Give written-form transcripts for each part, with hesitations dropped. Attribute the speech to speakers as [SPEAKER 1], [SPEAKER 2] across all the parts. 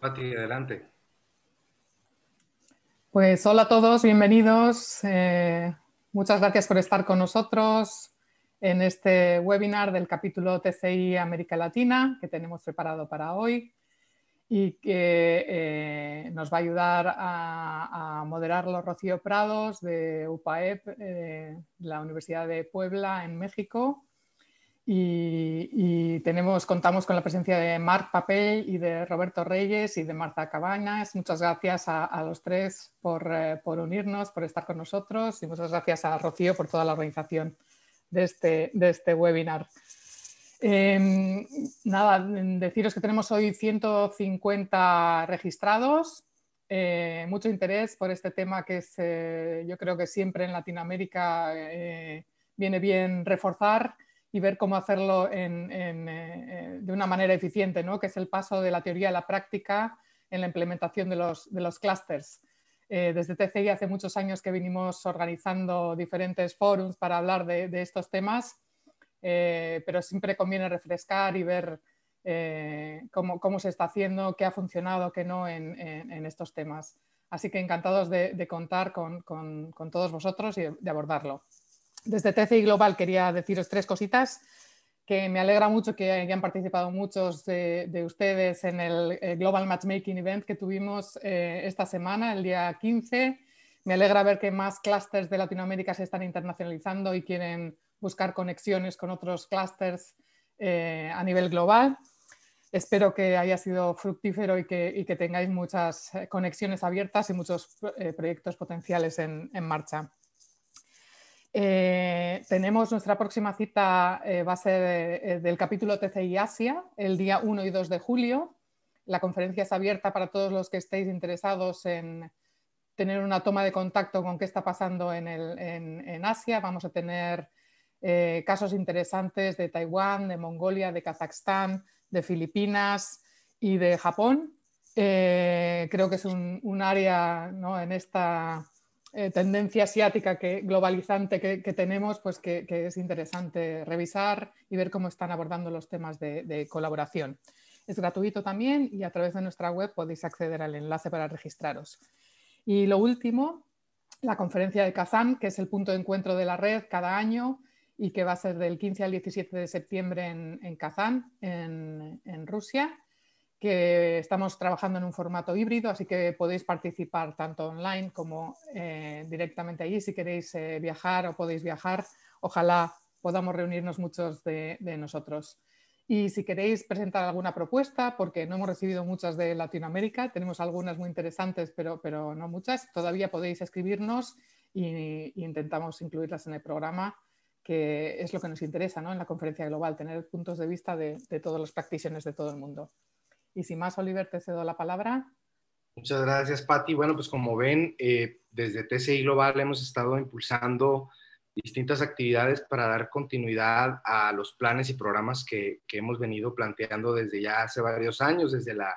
[SPEAKER 1] Pati, adelante.
[SPEAKER 2] Pues hola a todos, bienvenidos. Muchas gracias por estar con nosotros en este webinar del capítulo TCI América Latina que tenemos preparado para hoy y que nos va a ayudar a moderarlo Rocío Prados de UPAEP, la Universidad de Puebla en México. Y contamos con la presencia de Marc Papell y de Roberto Reyes y de Marta Cabañas. Muchas gracias a los tres por unirnos, por estar con nosotros, y muchas gracias a Rocío por toda la organización de este webinar. Nada, deciros que tenemos hoy 150 registrados, mucho interés por este tema que es, yo creo que siempre en Latinoamérica viene bien reforzar y ver cómo hacerlo de una manera eficiente, ¿no? Que es el paso de la teoría a la práctica en la implementación de los clústeres. Desde TCI hace muchos años que venimos organizando diferentes foros para hablar de estos temas, pero siempre conviene refrescar y ver cómo se está haciendo, qué ha funcionado, qué no en estos temas. Así que encantados de contar con todos vosotros y de abordarlo. Desde TCI Global quería deciros tres cositas, que me alegra mucho que hayan participado muchos de ustedes en el Global Matchmaking Event que tuvimos esta semana, el día 15. Me alegra ver que más clústeres de Latinoamérica se están internacionalizando y quieren buscar conexiones con otros clústeres a nivel global. Espero que haya sido fructífero y que tengáis muchas conexiones abiertas y muchos proyectos potenciales en marcha. Tenemos nuestra próxima cita, va a ser del capítulo TCI Asia, el día 1 y 2 de julio. La conferencia es abierta para todos los que estéis interesados en tener una toma de contacto con qué está pasando en Asia. Vamos a tener casos interesantes de Taiwán, de Mongolia, de Kazajstán, de Filipinas y de Japón. Creo que es un área, ¿no?, en esta tendencia asiática globalizante que tenemos, pues que es interesante revisar y ver cómo están abordando los temas de colaboración. Es gratuito también y a través de nuestra web podéis acceder al enlace para registraros. Y lo último, la conferencia de Kazán, que es el punto de encuentro de la red cada año y que va a ser del 15 al 17 de septiembre en Kazán, en Rusia, que estamos trabajando en un formato híbrido, así que podéis participar tanto online como directamente allí. Si queréis viajar o podéis viajar, ojalá podamos reunirnos muchos de nosotros. Y si queréis presentar alguna propuesta, porque no hemos recibido muchas de Latinoamérica, tenemos algunas muy interesantes, pero no muchas, todavía podéis escribirnos e intentamos incluirlas en el programa, que es lo que nos interesa, ¿no?, en la conferencia global, tener puntos de vista de todos los practitioners de todo el mundo. Y sin más, Oliver, te cedo la palabra.
[SPEAKER 1] Muchas gracias, Pati. Bueno, pues como ven, desde TCI Global hemos estado impulsando distintas actividades para dar continuidad a los planes y programas que hemos venido planteando desde ya hace varios años,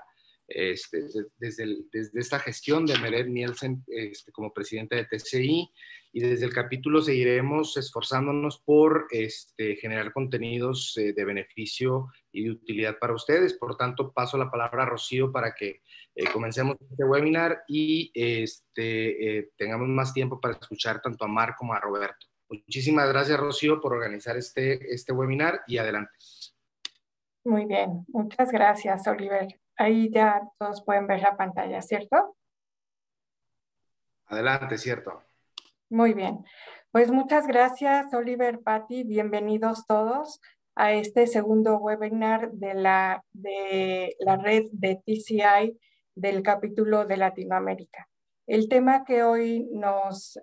[SPEAKER 1] desde esta gestión de Meret Nielsen como presidente de TCI, y desde el capítulo seguiremos esforzándonos por generar contenidos de beneficio y de utilidad para ustedes. Por tanto, paso la palabra a Rocío para que comencemos este webinar y tengamos más tiempo para escuchar tanto a Marc como a Roberto. Muchísimas gracias, Rocío, por organizar este webinar, y adelante.
[SPEAKER 3] Muy bien, muchas gracias, Oliver. Ahí ya todos pueden ver la pantalla, ¿cierto?
[SPEAKER 1] Adelante, cierto.
[SPEAKER 3] Muy bien, pues muchas gracias, Oliver, Patti, bienvenidos todos a este segundo webinar de la red de TCI del capítulo de Latinoamérica. El tema que hoy nos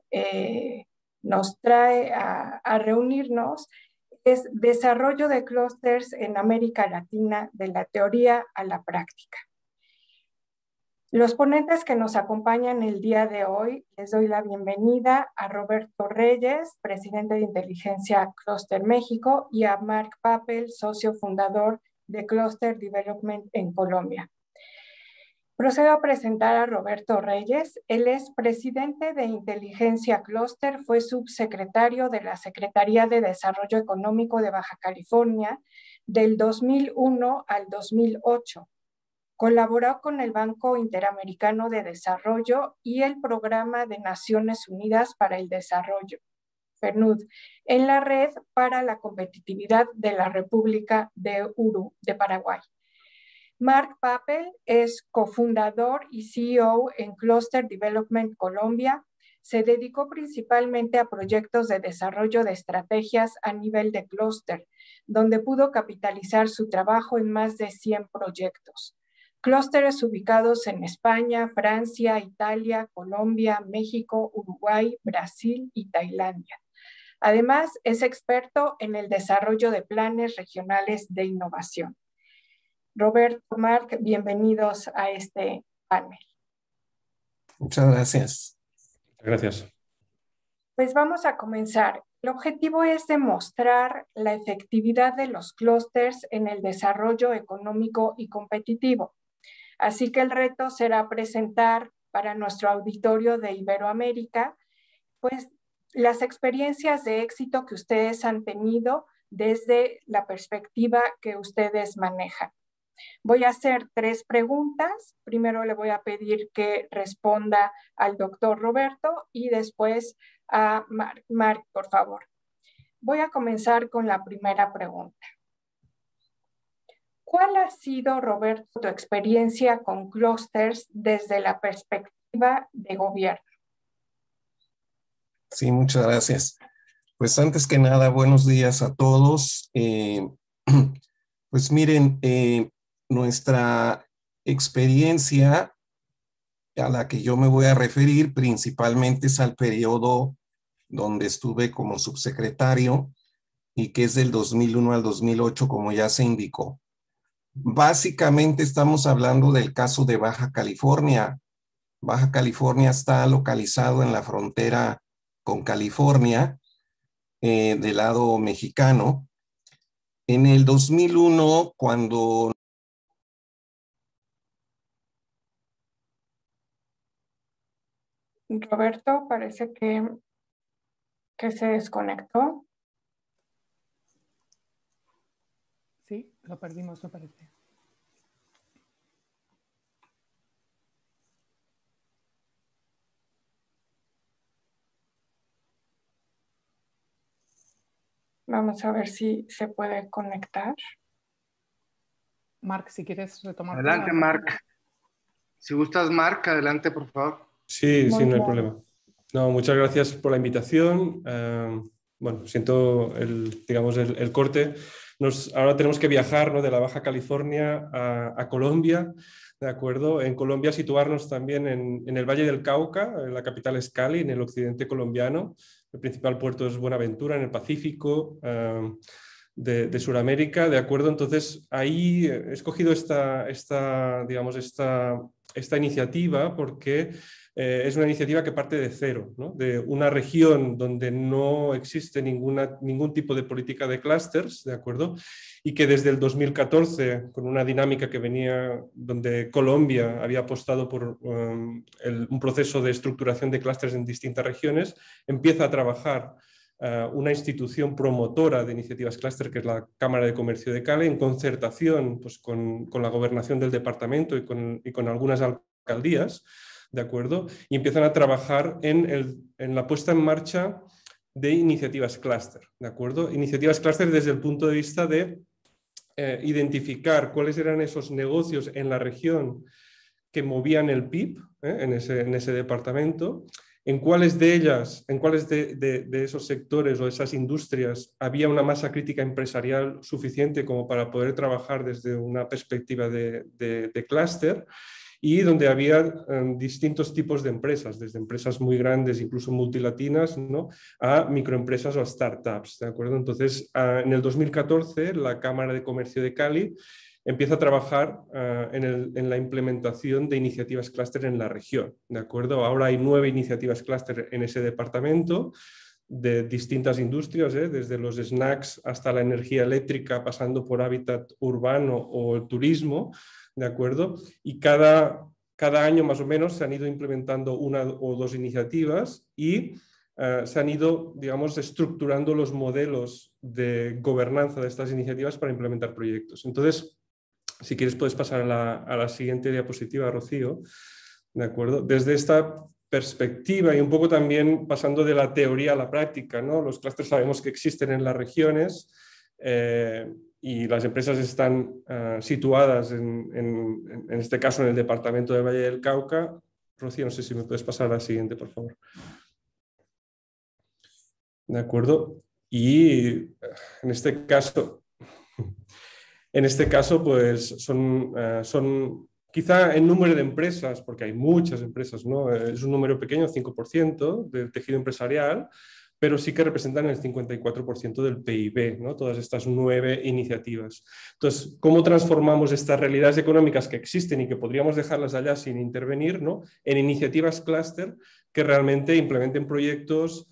[SPEAKER 3] trae a reunirnos es desarrollo de clústeres en América Latina, de la teoría a la práctica. Los ponentes que nos acompañan el día de hoy, les doy la bienvenida a Roberto Reyes, presidente de Inteligencia Cluster México, y a Marc Papell, socio fundador de Cluster Development en Colombia. Procedo a presentar a Roberto Reyes. Él es presidente de Inteligencia Cluster, fue subsecretario de la Secretaría de Desarrollo Económico de Baja California del 2001 al 2008. Colaboró con el Banco Interamericano de Desarrollo y el Programa de Naciones Unidas para el Desarrollo, PNUD, en la Red para la Competitividad de la República de Paraguay. Mark Papel es cofundador y CEO en Cluster Development Colombia. Se dedicó principalmente a proyectos de desarrollo de estrategias a nivel de clúster, donde pudo capitalizar su trabajo en más de 100 proyectos. Clústeres ubicados en España, Francia, Italia, Colombia, México, Uruguay, Brasil y Tailandia. Además, es experto en el desarrollo de planes regionales de innovación. Roberto, Marc, bienvenidos a este panel.
[SPEAKER 4] Muchas gracias.
[SPEAKER 5] Gracias.
[SPEAKER 3] Pues vamos a comenzar. El objetivo es demostrar la efectividad de los clústeres en el desarrollo económico y competitivo. Así que el reto será presentar para nuestro auditorio de Iberoamérica, pues, las experiencias de éxito que ustedes han tenido desde la perspectiva que ustedes manejan. Voy a hacer 3 preguntas. Primero le voy a pedir que responda al doctor Roberto y después a Marc, por favor. Voy a comenzar con la primera pregunta. ¿Cuál ha sido, Roberto, tu experiencia con clústeres desde la perspectiva de gobierno?
[SPEAKER 4] Sí, muchas gracias. Pues antes que nada, buenos días a todos. Pues miren, nuestra experiencia a la que yo me voy a referir principalmente es al periodo donde estuve como subsecretario y que es del 2001 al 2008, como ya se indicó. Básicamente estamos hablando del caso de Baja California. Baja California está localizado en la frontera con California, del lado mexicano. En el 2001, cuando...
[SPEAKER 3] Roberto, parece que se desconectó.
[SPEAKER 2] Sí, lo perdimos, me parece.
[SPEAKER 3] Vamos a ver si se puede conectar.
[SPEAKER 2] Marc, si quieres retomar.
[SPEAKER 1] Adelante, Marc. Si gustas, Marc, adelante, por favor.
[SPEAKER 5] Sí,
[SPEAKER 3] Muy
[SPEAKER 5] no hay
[SPEAKER 3] bien.
[SPEAKER 5] problema. No, muchas gracias por la invitación. Bueno, siento digamos, el corte. Ahora tenemos que viajar, ¿no?, de la Baja California a Colombia, ¿de acuerdo? En Colombia situarnos también en el Valle del Cauca, la capital es Cali, en el occidente colombiano. El principal puerto es Buenaventura, en el Pacífico de Sudamérica, ¿de acuerdo? Entonces, ahí he escogido esta iniciativa porque es una iniciativa que parte de cero, ¿no?, de una región donde no existe ningún tipo de política de clústeres, ¿de acuerdo? Y que desde el 2014, con una dinámica que venía donde Colombia había apostado por un proceso de estructuración de clústeres en distintas regiones, empieza a trabajar una institución promotora de iniciativas clúster, que es la Cámara de Comercio de Cali, en concertación, pues, con la gobernación del departamento y con algunas alcaldías, ¿de acuerdo? Y empiezan a trabajar en la puesta en marcha de iniciativas clúster, ¿de acuerdo? Iniciativas clúster desde el punto de vista de identificar cuáles eran esos negocios en la región que movían el PIB en ese departamento, en cuáles de ellas, en cuáles de esos sectores o esas industrias había una masa crítica empresarial suficiente como para poder trabajar desde una perspectiva de clúster, y donde había distintos tipos de empresas, desde empresas muy grandes, incluso multilatinas, ¿no?, a microempresas o a startups, ¿de acuerdo? Entonces, en el 2014, la Cámara de Comercio de Cali empieza a trabajar en la implementación de iniciativas clúster en la región, ¿de acuerdo? Ahora hay 9 iniciativas clúster en ese departamento, de distintas industrias, desde los snacks hasta la energía eléctrica, pasando por hábitat urbano o el turismo, ¿de acuerdo? Y cada año más o menos se han ido implementando 1 o 2 iniciativas y se han ido, digamos, estructurando los modelos de gobernanza de estas iniciativas para implementar proyectos. Entonces, Si quieres puedes pasar a la siguiente diapositiva, Rocío. ¿De acuerdo? Desde esta perspectiva y un poco también pasando de la teoría a la práctica, ¿no? Los clústeres sabemos que existen en las regiones y las empresas están situadas en este caso en el departamento del Valle del Cauca. Rocío, no sé si me puedes pasar a la siguiente, por favor. ¿De acuerdo? Y en este caso pues son quizá en número de empresas, porque hay muchas empresas, ¿no? Es un número pequeño, 5% del tejido empresarial, pero sí que representan el 54% del PIB, ¿no? Todas estas 9 iniciativas. Entonces, ¿cómo transformamos estas realidades económicas que existen y que podríamos dejarlas allá sin intervenir, ¿no? En iniciativas clúster que realmente implementen proyectos,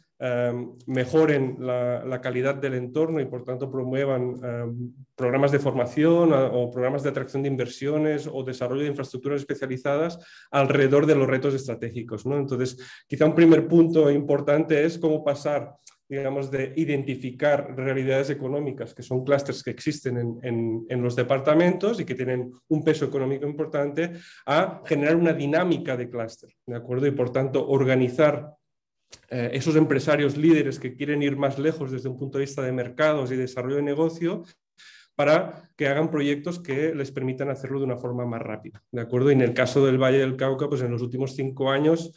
[SPEAKER 5] mejoren la calidad del entorno y por tanto promuevan programas de formación o programas de atracción de inversiones o desarrollo de infraestructuras especializadas alrededor de los retos estratégicos, ¿no? Entonces, quizá un primer punto importante es cómo pasar, digamos, de identificar realidades económicas que son clústeres que existen en los departamentos y que tienen un peso económico importante, a generar una dinámica de clúster, ¿de acuerdo? Y por tanto organizar esos empresarios líderes que quieren ir más lejos desde un punto de vista de mercados y desarrollo de negocio para que hagan proyectos que les permitan hacerlo de una forma más rápida, ¿de acuerdo? Y en el caso del Valle del Cauca, pues en los últimos 5 años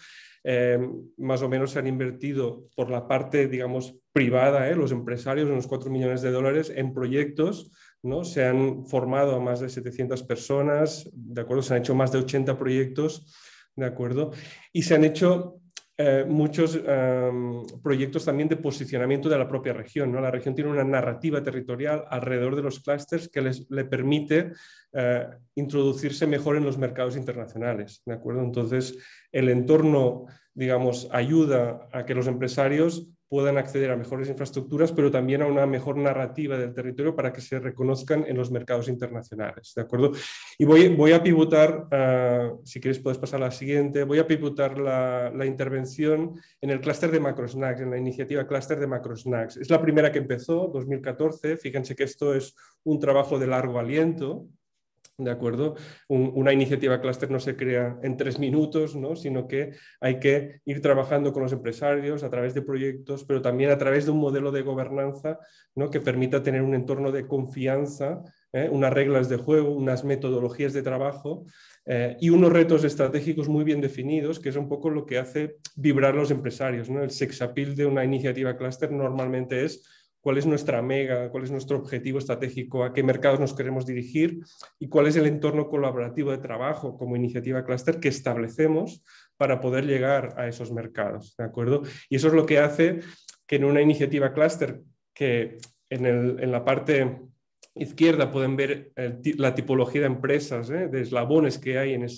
[SPEAKER 5] más o menos se han invertido por la parte, digamos, privada, los empresarios, unos 4 millones de dólares en proyectos, ¿no? Se han formado a más de 700 personas, ¿de acuerdo? Se han hecho más de 80 proyectos, ¿de acuerdo? Y se han hecho muchos proyectos también de posicionamiento de la propia región, ¿no? La región tiene una narrativa territorial alrededor de los clústeres que le permite introducirse mejor en los mercados internacionales, ¿de acuerdo? Entonces, el entorno, digamos, ayuda a que los empresarios puedan acceder a mejores infraestructuras, pero también a una mejor narrativa del territorio para que se reconozcan en los mercados internacionales, ¿de acuerdo? Y voy a pivotar, si quieres puedes pasar a la siguiente, voy a pivotar la intervención en el clúster de macrosnacks, en la iniciativa clúster de macrosnacks. Es la primera que empezó, 2014, fíjense que esto es un trabajo de largo aliento, ¿de acuerdo? Una iniciativa clúster no se crea en 3 minutos, ¿no? Sino que hay que ir trabajando con los empresarios a través de proyectos, pero también a través de un modelo de gobernanza, ¿no? Que permita tener un entorno de confianza, unas reglas de juego, unas metodologías de trabajo y unos retos estratégicos muy bien definidos, que es un poco lo que hace vibrar a los empresarios, ¿no? El sex appeal de una iniciativa clúster normalmente es cuál es nuestra mega, cuál es nuestro objetivo estratégico, a qué mercados nos queremos dirigir y cuál es el entorno colaborativo de trabajo como iniciativa clúster que establecemos para poder llegar a esos mercados, ¿de acuerdo? Y eso es lo que hace que en una iniciativa clúster, que en la parte izquierda pueden ver la tipología de empresas, de eslabones que hay en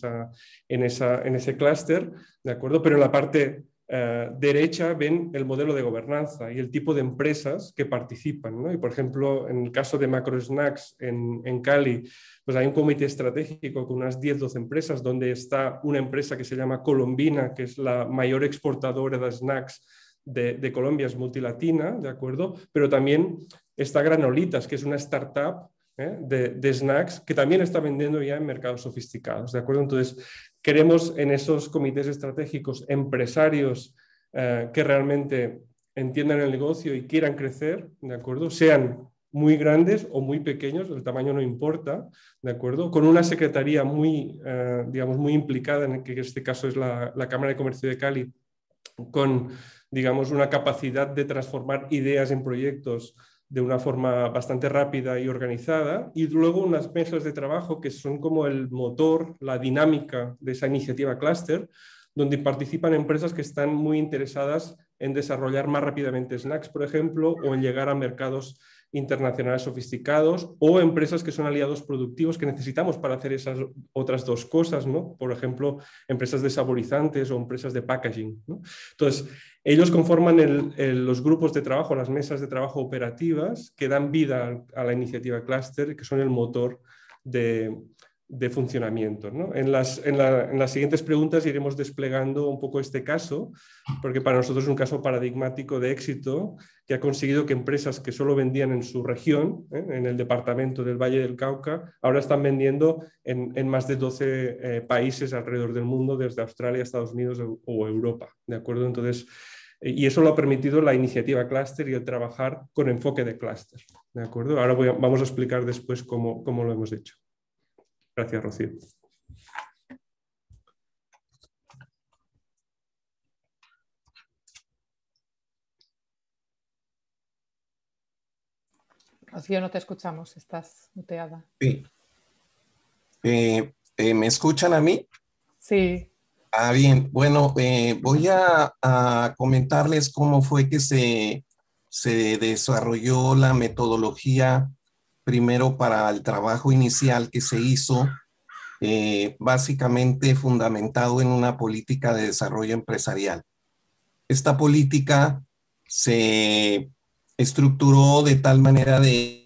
[SPEAKER 5] ese clúster, ¿de acuerdo? Pero en la parte derecha ven el modelo de gobernanza y el tipo de empresas que participan, ¿no? Y por ejemplo, en el caso de Macrosnacks en Cali, pues hay un comité estratégico con unas 10-12 empresas, donde está una empresa que se llama Colombina, que es la mayor exportadora de snacks de Colombia, es multilatina, ¿de acuerdo? Pero también está Granolitas, que es una startup de snacks que también está vendiendo ya en mercados sofisticados, ¿de acuerdo? Entonces, queremos en esos comités estratégicos empresarios que realmente entiendan el negocio y quieran crecer, ¿de acuerdo? Sean muy grandes o muy pequeños, el tamaño no importa, ¿de acuerdo? Con una secretaría muy, digamos, muy implicada, en que en este caso es la Cámara de Comercio de Cali, con, digamos, una capacidad de transformar ideas en proyectos de una forma bastante rápida y organizada, y luego unas mesas de trabajo que son como el motor, la dinámica de esa iniciativa clúster, donde participan empresas que están muy interesadas en desarrollar más rápidamente snacks, por ejemplo, o en llegar a mercados internacionales sofisticados, o empresas que son aliados productivos que necesitamos para hacer esas otras 2 cosas, ¿no? Por ejemplo, empresas de saborizantes o empresas de packaging, ¿no? Entonces, ellos conforman los grupos de trabajo, las mesas de trabajo operativas que dan vida a la iniciativa clúster, que son el motor de de funcionamiento, ¿no? En las siguientes preguntas iremos desplegando un poco este caso, porque para nosotros es un caso paradigmático de éxito que ha conseguido que empresas que solo vendían en su región, en el departamento del Valle del Cauca, ahora están vendiendo en más de 12 países alrededor del mundo, desde Australia, Estados Unidos o Europa, ¿de acuerdo? Entonces, y eso lo ha permitido la iniciativa Cluster y el trabajar con enfoque de clúster, ¿de acuerdo? Ahora vamos a explicar después cómo lo hemos hecho. Gracias, Rocío.
[SPEAKER 2] Rocío, no te escuchamos, estás muteada.
[SPEAKER 4] Sí. ¿Me escuchan a mí?
[SPEAKER 2] Sí.
[SPEAKER 4] Bien. Bueno, voy a comentarles cómo fue que se desarrolló la metodología primero para el trabajo inicial que se hizo, básicamente fundamentado en una política de desarrollo empresarial. Esta política se estructuró de tal manera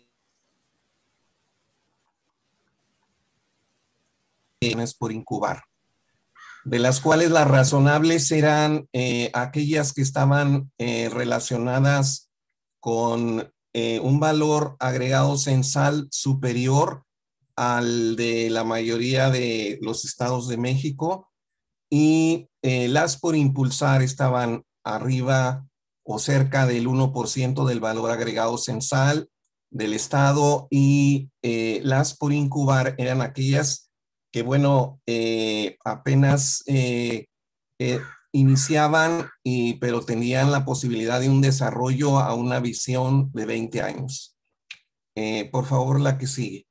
[SPEAKER 4] por incubar, de las cuales las razonables eran aquellas que estaban relacionadas con un valor agregado censal superior al de la mayoría de los estados de México, y las por impulsar estaban arriba o cerca del 1% del valor agregado censal del estado, y las por incubar eran aquellas que, bueno, apenas iniciaban, pero tenían la posibilidad de un desarrollo a una visión de 20 años. Por favor, la que sigue.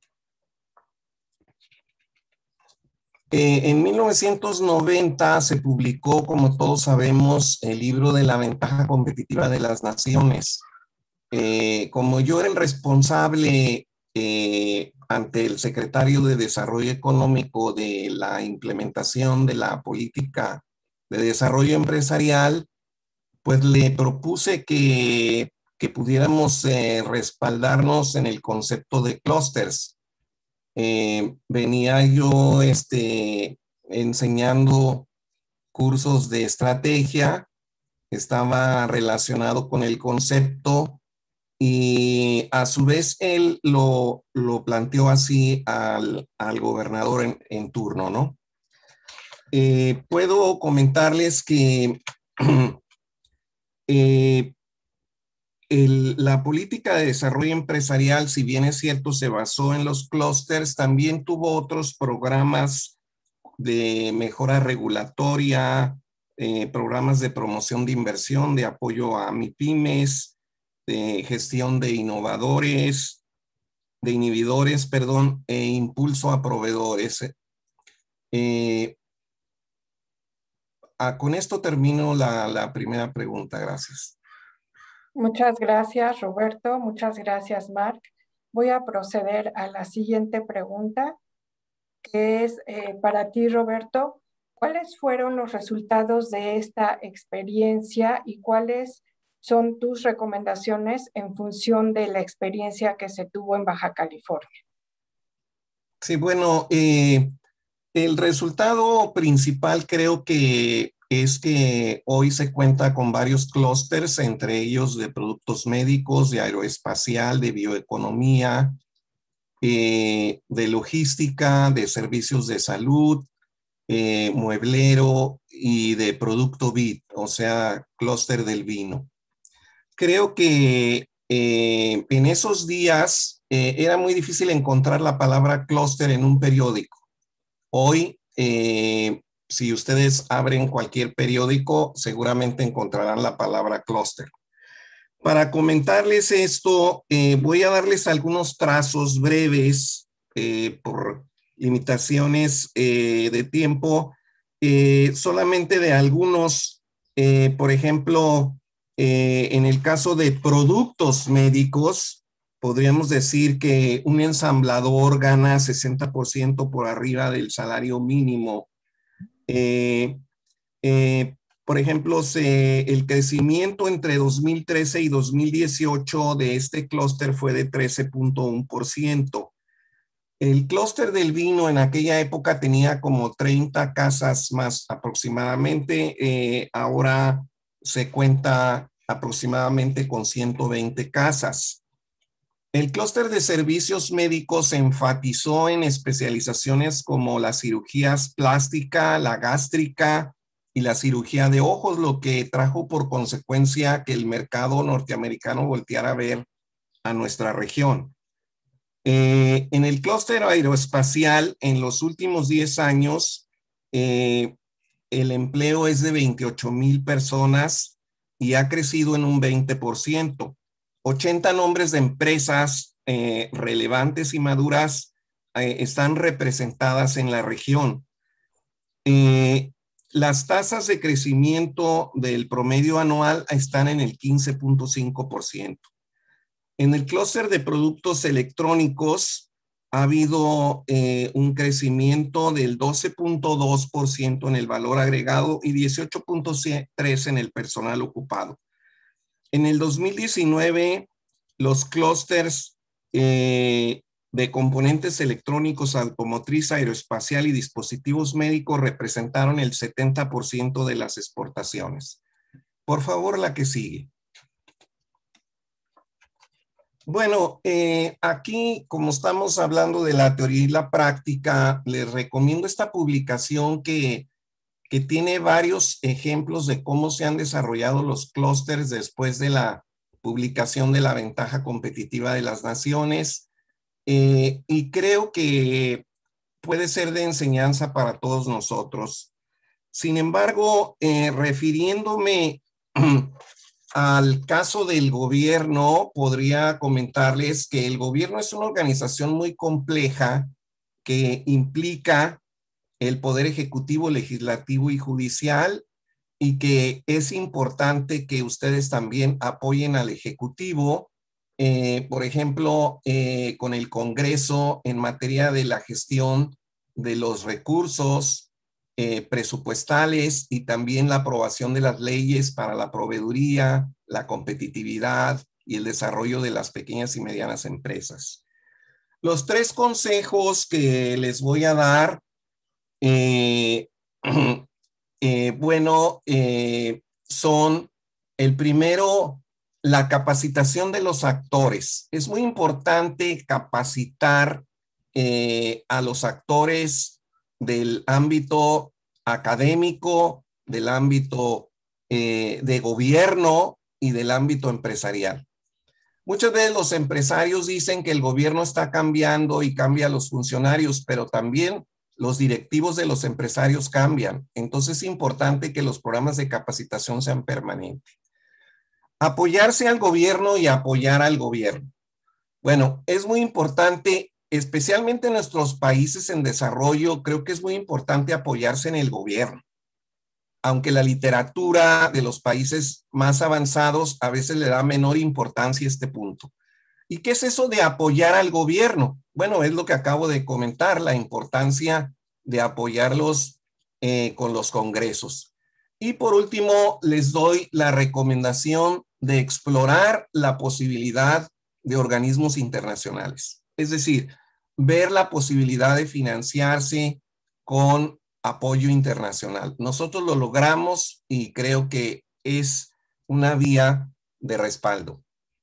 [SPEAKER 4] En 1990 se publicó, como todos sabemos, el libro de la ventaja competitiva de las naciones. Como yo era el responsable ante el secretario de Desarrollo Económico de la implementación de la política de desarrollo empresarial, pues le propuse que pudiéramos respaldarnos en el concepto de clústeres. Venía yo enseñando cursos de estrategia, estaba relacionado con el concepto, y a su vez él lo planteó así al gobernador en turno, ¿no? Puedo comentarles que la política de desarrollo empresarial, si bien es cierto, se basó en los clústeres, también tuvo otros programas de mejora regulatoria, programas de promoción de inversión, de apoyo a MIPYMES, de gestión de inhibidores, e impulso a proveedores. Con esto termino la primera pregunta. Gracias.
[SPEAKER 3] Muchas gracias, Roberto. Muchas gracias, Marc. Voy a proceder a la siguiente pregunta, que es para ti, Roberto. ¿Cuáles fueron los resultados de esta experiencia y cuáles son tus recomendaciones en función de la experiencia que se tuvo en Baja California?
[SPEAKER 4] Sí, bueno, el resultado principal creo que es que hoy se cuenta con varios clústeres, entre ellos de productos médicos, de aeroespacial, de bioeconomía, de logística, de servicios de salud, mueblero y de producto vid, o sea, clúster del vino. Creo que en esos días era muy difícil encontrar la palabra clúster en un periódico. Hoy, si ustedes abren cualquier periódico, seguramente encontrarán la palabra clúster. Para comentarles esto, voy a darles algunos trazos breves por limitaciones de tiempo, solamente de algunos. Por ejemplo, en el caso de productos médicos, podríamos decir que un ensamblador gana 60% por arriba del salario mínimo. Por ejemplo, el crecimiento entre 2013 y 2018 de este clúster fue de 13.1%. El clúster del vino en aquella época tenía como 30 casas más aproximadamente. Ahora se cuenta aproximadamente con 120 casas. El clúster de servicios médicos se enfatizó en especializaciones como las cirugías plástica, la gástrica y la cirugía de ojos, lo que trajo por consecuencia que el mercado norteamericano volteara a ver a nuestra región. En el clúster aeroespacial, en los últimos 10 años, el empleo es de 28,000 personas y ha crecido en un 20%. 80 nombres de empresas relevantes y maduras están representadas en la región. Las tasas de crecimiento del promedio anual están en el 15.5%. En el clúster de productos electrónicos ha habido un crecimiento del 12.2% en el valor agregado y 18.3% en el personal ocupado. En el 2019, los clústeres de componentes electrónicos, automotriz, aeroespacial y dispositivos médicos representaron el 70% de las exportaciones. Por favor, la que sigue. Bueno, aquí, como estamos hablando de la teoría y la práctica, les recomiendo esta publicación que tiene varios ejemplos de cómo se han desarrollado los clústeres después de la publicación de la ventaja competitiva de las naciones. Y creo que puede ser de enseñanza para todos nosotros. Sin embargo, refiriéndome al caso del gobierno, podría comentarles que el gobierno es una organización muy compleja que implica el poder ejecutivo, legislativo y judicial, y que es importante que ustedes también apoyen al ejecutivo, por ejemplo, con el Congreso en materia de la gestión de los recursos presupuestales y también la aprobación de las leyes para la proveeduría, la competitividad y el desarrollo de las pequeñas y medianas empresas. Los 3 consejos que les voy a dar, son el primero, la capacitación de los actores. Es muy importante capacitar a los actores del ámbito académico, del ámbito de gobierno y del ámbito empresarial. Muchas veces los empresarios dicen que el gobierno está cambiando y cambia a los funcionarios, pero también los directivos de los empresarios cambian. Entonces es importante que los programas de capacitación sean permanentes. Apoyarse al gobierno y apoyar al gobierno. Bueno, es muy importante, especialmente en nuestros países en desarrollo, creo que es muy importante apoyarse en el gobierno. Aunque la literatura de los países más avanzados a veces le da menor importancia a este punto. ¿Y qué es eso de apoyar al gobierno? Bueno, es lo que acabo de comentar, la importancia de apoyarlos con los congresos. Y por último, les doy la recomendación de explorar la posibilidad de organismos internacionales. Es decir, ver la posibilidad de financiarse con apoyo internacional. Nosotros lo logramos y creo que es una vía de respaldo.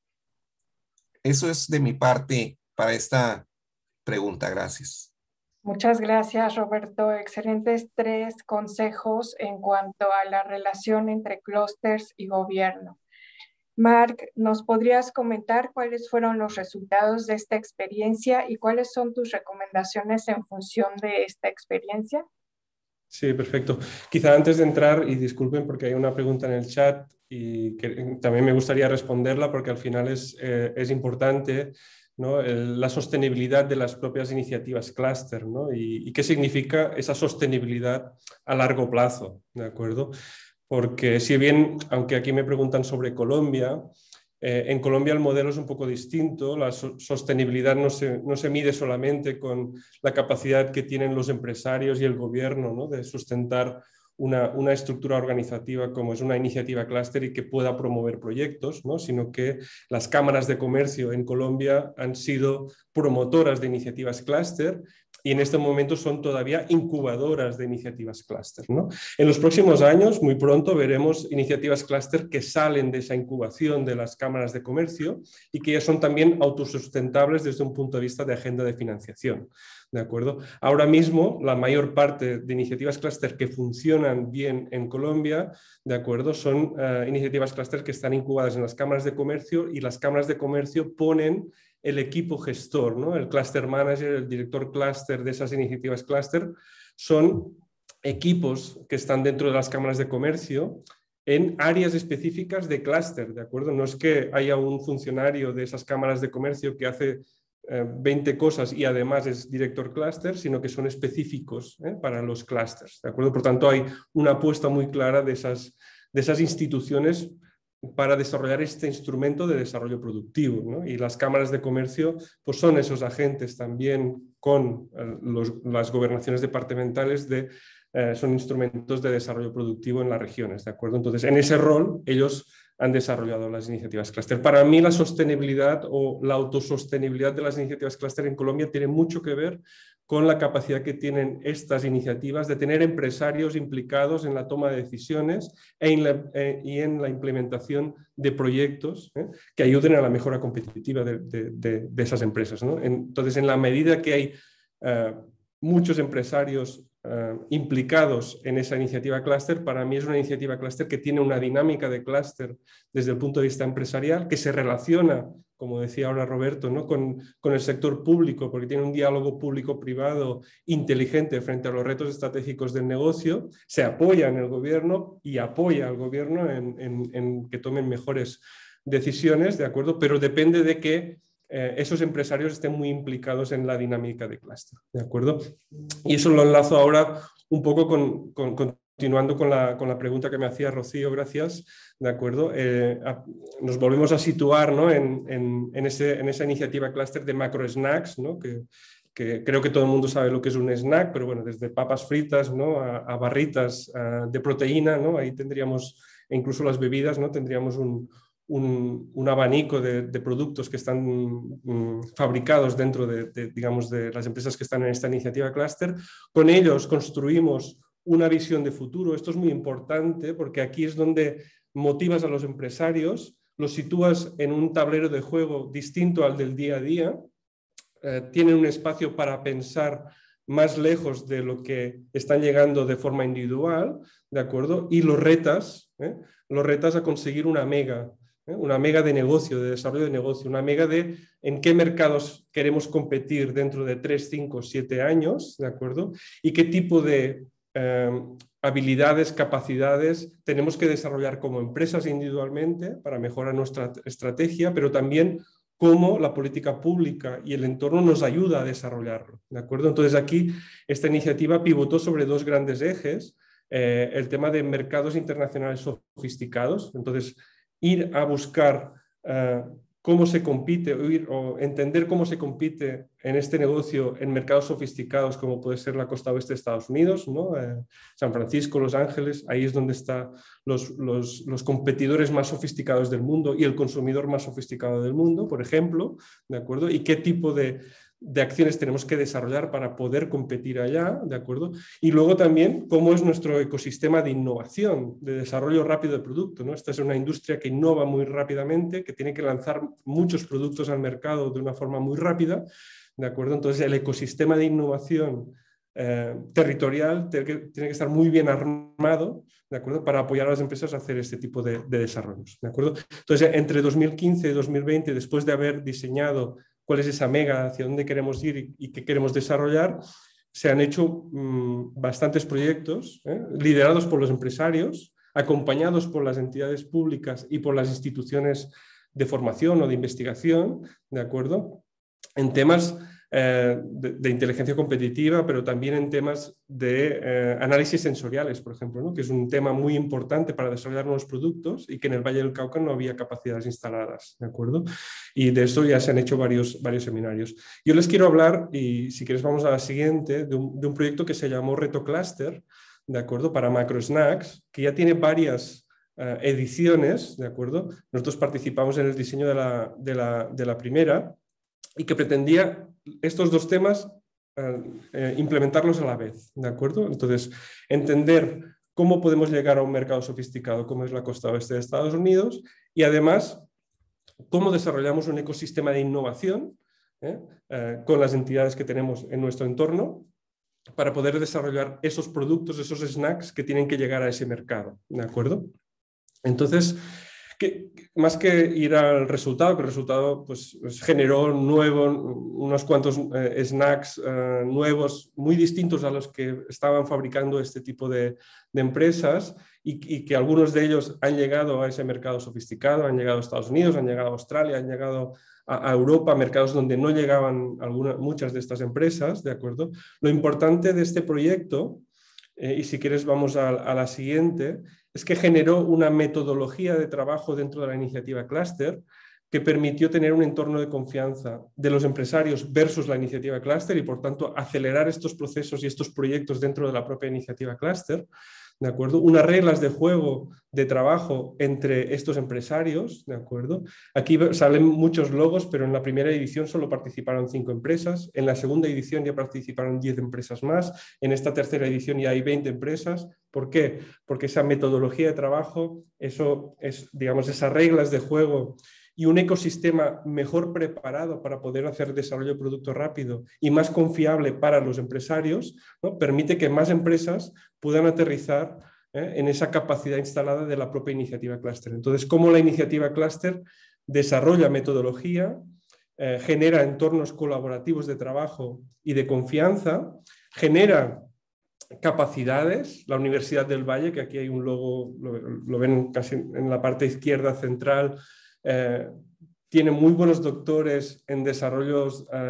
[SPEAKER 4] Eso es de mi parte para esta pregunta. Gracias.
[SPEAKER 3] Muchas gracias, Roberto. Excelentes 3 consejos en cuanto a la relación entre clústeres y gobierno. Marc, ¿nos podrías comentar cuáles fueron los resultados de esta experiencia y cuáles son tus recomendaciones en función de esta experiencia?
[SPEAKER 5] Sí, perfecto. Quizá antes de entrar, y disculpen porque hay una pregunta en el chat y que también me gustaría responderla porque al final es importante, ¿no? La sostenibilidad de las propias iniciativas clúster, ¿no? Y qué significa esa sostenibilidad a largo plazo, ¿de acuerdo? Porque si bien, aunque aquí me preguntan sobre Colombia, en Colombia el modelo es un poco distinto. La sostenibilidad no se mide solamente con la capacidad que tienen los empresarios y el gobierno, ¿no? De sustentar una estructura organizativa como es una iniciativa clúster y que pueda promover proyectos, ¿no? Sino que las cámaras de comercio en Colombia han sido promotoras de iniciativas clúster y en este momento son todavía incubadoras de iniciativas clúster, ¿no? En los próximos años, muy pronto, veremos iniciativas clúster que salen de esa incubación de las cámaras de comercio y que ya son también autosustentables desde un punto de vista de agenda de financiación, ¿de acuerdo? Ahora mismo, la mayor parte de iniciativas clúster que funcionan bien en Colombia, ¿de acuerdo? Son iniciativas clúster que están incubadas en las cámaras de comercio y las cámaras de comercio ponen el equipo gestor, ¿no? El cluster manager, el director cluster de esas iniciativas cluster, son equipos que están dentro de las cámaras de comercio en áreas específicas de clúster, ¿de acuerdo? No es que haya un funcionario de esas cámaras de comercio que hace 20 cosas y además es director clúster, sino que son específicos para los clústeres, ¿de acuerdo? Por tanto, hay una apuesta muy clara de esas instituciones para desarrollar este instrumento de desarrollo productivo, ¿no? Y las cámaras de comercio pues son esos agentes también con las gobernaciones departamentales son instrumentos de desarrollo productivo en las regiones, ¿de acuerdo? Entonces, en ese rol, ellos han desarrollado las iniciativas clúster. Para mí, la sostenibilidad o la autosostenibilidad de las iniciativas clúster en Colombia tiene mucho que ver con la capacidad que tienen estas iniciativas de tener empresarios implicados en la toma de decisiones y en la implementación de proyectos que ayuden a la mejora competitiva de esas empresas, ¿no? Entonces, en la medida que hay muchos empresarios implicados en esa iniciativa clúster, para mí es una iniciativa clúster que tiene una dinámica de clúster desde el punto de vista empresarial, que se relaciona, como decía ahora Roberto, ¿no? con el sector público, porque tiene un diálogo público-privado inteligente frente a los retos estratégicos del negocio, se apoya en el gobierno y apoya al gobierno en que tomen mejores decisiones, ¿de acuerdo? Pero depende de que esos empresarios estén muy implicados en la dinámica de clúster, ¿de acuerdo? Y eso lo enlazo ahora un poco continuando con la pregunta que me hacía Rocío, gracias, ¿de acuerdo? Nos volvemos a situar, ¿no? en esa iniciativa clúster de macro snacks, ¿no? Que creo que todo el mundo sabe lo que es un snack, pero bueno, desde papas fritas, ¿no? a barritas de proteína, ¿no? Ahí tendríamos, e incluso las bebidas, ¿no? Tendríamos un abanico de productos que están fabricados dentro digamos, de las empresas que están en esta iniciativa clúster. Con ellos construimos una visión de futuro. Esto es muy importante porque aquí es donde motivas a los empresarios, los sitúas en un tablero de juego distinto al del día a día, tienen un espacio para pensar más lejos de lo que están llegando de forma individual, ¿de acuerdo? Y los retas a conseguir una mega de negocio, de desarrollo de negocio, una mega de en qué mercados queremos competir dentro de 3, 5, 7 años, ¿de acuerdo? Y qué tipo de habilidades, capacidades tenemos que desarrollar como empresas individualmente para mejorar nuestra estrategia, pero también cómo la política pública y el entorno nos ayuda a desarrollarlo, ¿de acuerdo? Entonces aquí esta iniciativa pivotó sobre 2 grandes ejes, el tema de mercados internacionales sofisticados, entonces ir a buscar cómo se compite o entender cómo se compite en este negocio en mercados sofisticados como puede ser la costa oeste de Estados Unidos, ¿no? San Francisco, Los Ángeles, ahí es donde están los competidores más sofisticados del mundo y el consumidor más sofisticado del mundo, por ejemplo, ¿de acuerdo? Y qué tipo de acciones tenemos que desarrollar para poder competir allá, ¿de acuerdo? Y luego también cómo es nuestro ecosistema de innovación, de desarrollo rápido de producto, ¿no? Esta es una industria que innova muy rápidamente, que tiene que lanzar muchos productos al mercado de una forma muy rápida, ¿de acuerdo? Entonces el ecosistema de innovación territorial tiene que estar muy bien armado, ¿de acuerdo? Para apoyar a las empresas a hacer este tipo de desarrollos, ¿de acuerdo? Entonces entre 2015 y 2020, después de haber diseñado cuál es esa mega, hacia dónde queremos ir y qué queremos desarrollar, se han hecho bastantes proyectos liderados por los empresarios, acompañados por las entidades públicas y por las instituciones de formación o de investigación, ¿de acuerdo? En temas de inteligencia competitiva, pero también en temas de análisis sensoriales, por ejemplo, ¿no? Que es un tema muy importante para desarrollar nuevos productos y que en el Valle del Cauca no había capacidades instaladas, ¿de acuerdo? Y de eso ya se han hecho varios seminarios. Yo les quiero hablar, y si quieres vamos a la siguiente, de un proyecto que se llamó Reto Cluster, ¿de acuerdo? Para Macro Snacks, que ya tiene varias ediciones, ¿de acuerdo? Nosotros participamos en el diseño de la primera y que pretendía estos dos temas implementarlos a la vez, ¿de acuerdo? Entonces, entender cómo podemos llegar a un mercado sofisticado como es la costa oeste de Estados Unidos y además cómo desarrollamos un ecosistema de innovación con las entidades que tenemos en nuestro entorno para poder desarrollar esos productos, esos snacks que tienen que llegar a ese mercado, ¿de acuerdo? Entonces, más que ir al resultado, que el resultado pues, generó unos cuantos snacks nuevos, muy distintos a los que estaban fabricando este tipo de empresas y que algunos de ellos han llegado a ese mercado sofisticado, han llegado a Estados Unidos, han llegado a Australia, han llegado a Europa, mercados donde no llegaban muchas de estas empresas, ¿de acuerdo? Lo importante de este proyecto, y si quieres vamos a la siguiente, es que generó una metodología de trabajo dentro de la iniciativa Cluster que permitió tener un entorno de confianza de los empresarios versus la iniciativa Cluster y, por tanto, acelerar estos procesos y estos proyectos dentro de la propia iniciativa Cluster, ¿de acuerdo? Unas reglas de juego de trabajo entre estos empresarios, ¿de acuerdo? Aquí salen muchos logos, pero en la primera edición solo participaron 5 empresas, en la segunda edición ya participaron 10 empresas más, en esta tercera edición ya hay 20 empresas. ¿Por qué? Porque esa metodología de trabajo, digamos, esas reglas de juego y un ecosistema mejor preparado para poder hacer desarrollo de producto rápido y más confiable para los empresarios, ¿no? Permite que más empresas puedan aterrizar en esa capacidad instalada de la propia iniciativa Cluster. Entonces, ¿cómo la iniciativa Cluster desarrolla metodología, genera entornos colaborativos de trabajo y de confianza, genera capacidades? La Universidad del Valle, que aquí hay un logo, lo ven casi en la parte izquierda central, tiene muy buenos doctores en desarrollo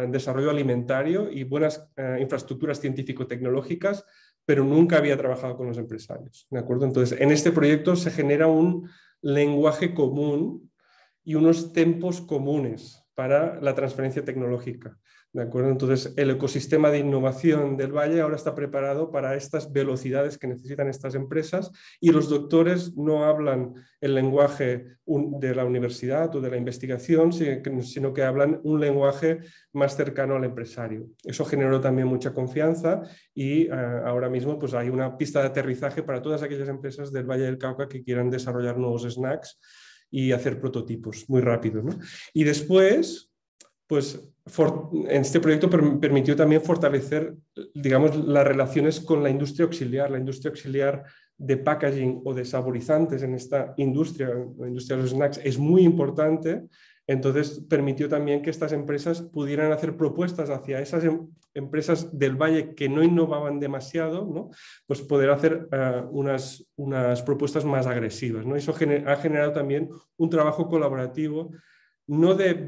[SPEAKER 5] alimentario y buenas infraestructuras científico-tecnológicas, pero nunca había trabajado con los empresarios, ¿de acuerdo? Entonces, en este proyecto se genera un lenguaje común y unos tempos comunes para la transferencia tecnológica, ¿de acuerdo? Entonces, el ecosistema de innovación del Valle ahora está preparado para estas velocidades que necesitan estas empresas y los doctores no hablan el lenguaje de la universidad o de la investigación, sino que hablan un lenguaje más cercano al empresario. Eso generó también mucha confianza y ahora mismo pues, hay una pista de aterrizaje para todas aquellas empresas del Valle del Cauca que quieran desarrollar nuevos snacks y hacer prototipos muy rápido, ¿no? Y después, pues en este proyecto permitió también fortalecer, digamos, las relaciones con la industria auxiliar de packaging o de saborizantes en esta industria, la industria de los snacks, es muy importante. Entonces permitió también que estas empresas pudieran hacer propuestas hacia esas empresas del Valle que no innovaban demasiado, ¿no? Pues poder hacer unas propuestas más agresivas, ¿no? Eso ha generado también un trabajo colaborativo, no de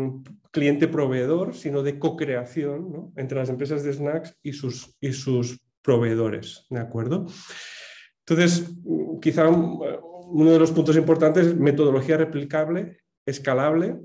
[SPEAKER 5] cliente-proveedor, sino de co-creación, ¿no? Entre las empresas de snacks y sus proveedores, ¿de acuerdo? Entonces, quizá uno de los puntos importantes es metodología replicable, escalable,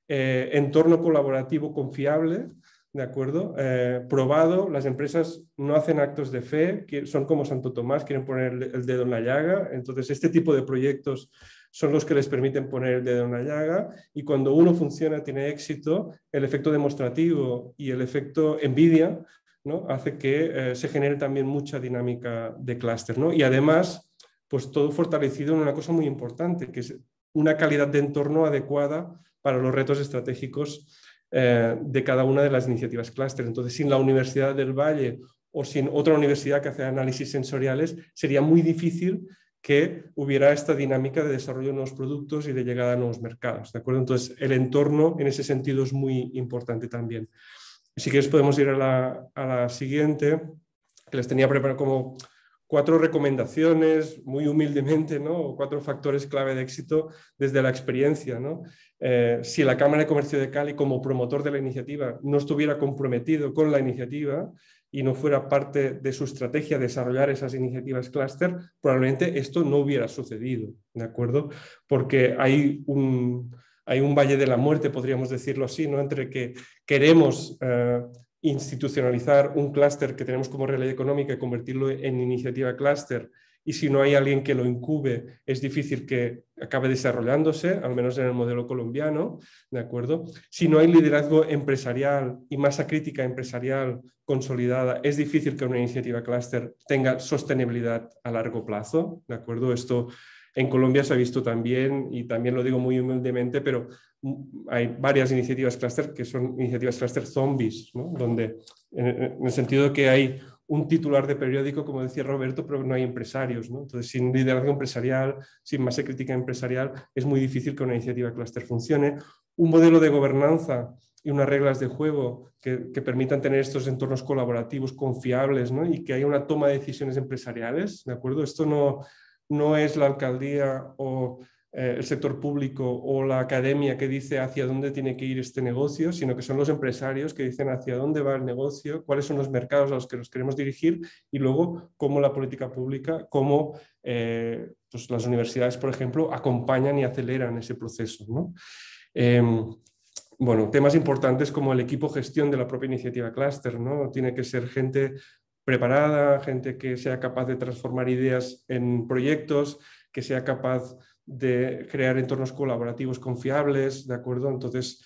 [SPEAKER 5] entorno colaborativo confiable, ¿de acuerdo? Probado, las empresas no hacen actos de fe, son como Santo Tomás, quieren poner el dedo en la llaga. Entonces, este tipo de proyectos son los que les permiten poner el dedo en la llaga y cuando uno funciona, tiene éxito, el efecto demostrativo y el efecto envidia, ¿no? Hace que se genere también mucha dinámica de clúster, ¿no? Y además, pues todo fortalecido en una cosa muy importante, que es una calidad de entorno adecuada para los retos estratégicos de cada una de las iniciativas clúster. Entonces, sin la Universidad del Valle o sin otra universidad que hace análisis sensoriales, sería muy difícil que hubiera esta dinámica de desarrollo de nuevos productos y de llegada a nuevos mercados, ¿de acuerdo? Entonces, el entorno en ese sentido es muy importante también. Si quieres podemos ir a la siguiente, que les tenía preparado como 4 recomendaciones, muy humildemente, ¿no? O 4 factores clave de éxito desde la experiencia, ¿no? Si la Cámara de Comercio de Cali, como promotor de la iniciativa, no estuviera comprometido con la iniciativa y no fuera parte de su estrategia desarrollar esas iniciativas clúster, probablemente esto no hubiera sucedido, ¿de acuerdo? Porque hay un valle de la muerte, podríamos decirlo así, ¿no? Entre que queremos institucionalizar un clúster que tenemos como realidad económica y convertirlo en iniciativa clúster, y si no hay alguien que lo incube, es difícil que acabe desarrollándose, al menos en el modelo colombiano, ¿de acuerdo? Si no hay liderazgo empresarial y masa crítica empresarial consolidada, es difícil que una iniciativa clúster tenga sostenibilidad a largo plazo, ¿de acuerdo? Esto en Colombia se ha visto también, y también lo digo muy humildemente, pero hay varias iniciativas clúster que son iniciativas clúster zombies, ¿no? Donde, en el sentido de que hay un titular de periódico, como decía Roberto, pero no hay empresarios, ¿no? Entonces, sin liderazgo empresarial, sin masa crítica empresarial, es muy difícil que una iniciativa clúster funcione. Un modelo de gobernanza y unas reglas de juego que permitan tener estos entornos colaborativos confiables, ¿no? Y que haya una toma de decisiones empresariales, ¿de acuerdo? Esto no es la alcaldía o el sector público o la academia que dice hacia dónde tiene que ir este negocio, sino que son los empresarios que dicen hacia dónde va el negocio, cuáles son los mercados a los que nos queremos dirigir, y luego cómo la política pública, cómo pues las universidades, por ejemplo, acompañan y aceleran ese proceso, ¿no? Bueno, temas importantes como el equipo gestión de la propia iniciativa clúster, ¿no? Tiene que ser gente preparada, gente que sea capaz de transformar ideas en proyectos, que sea capaz de crear entornos colaborativos confiables, ¿de acuerdo? Entonces,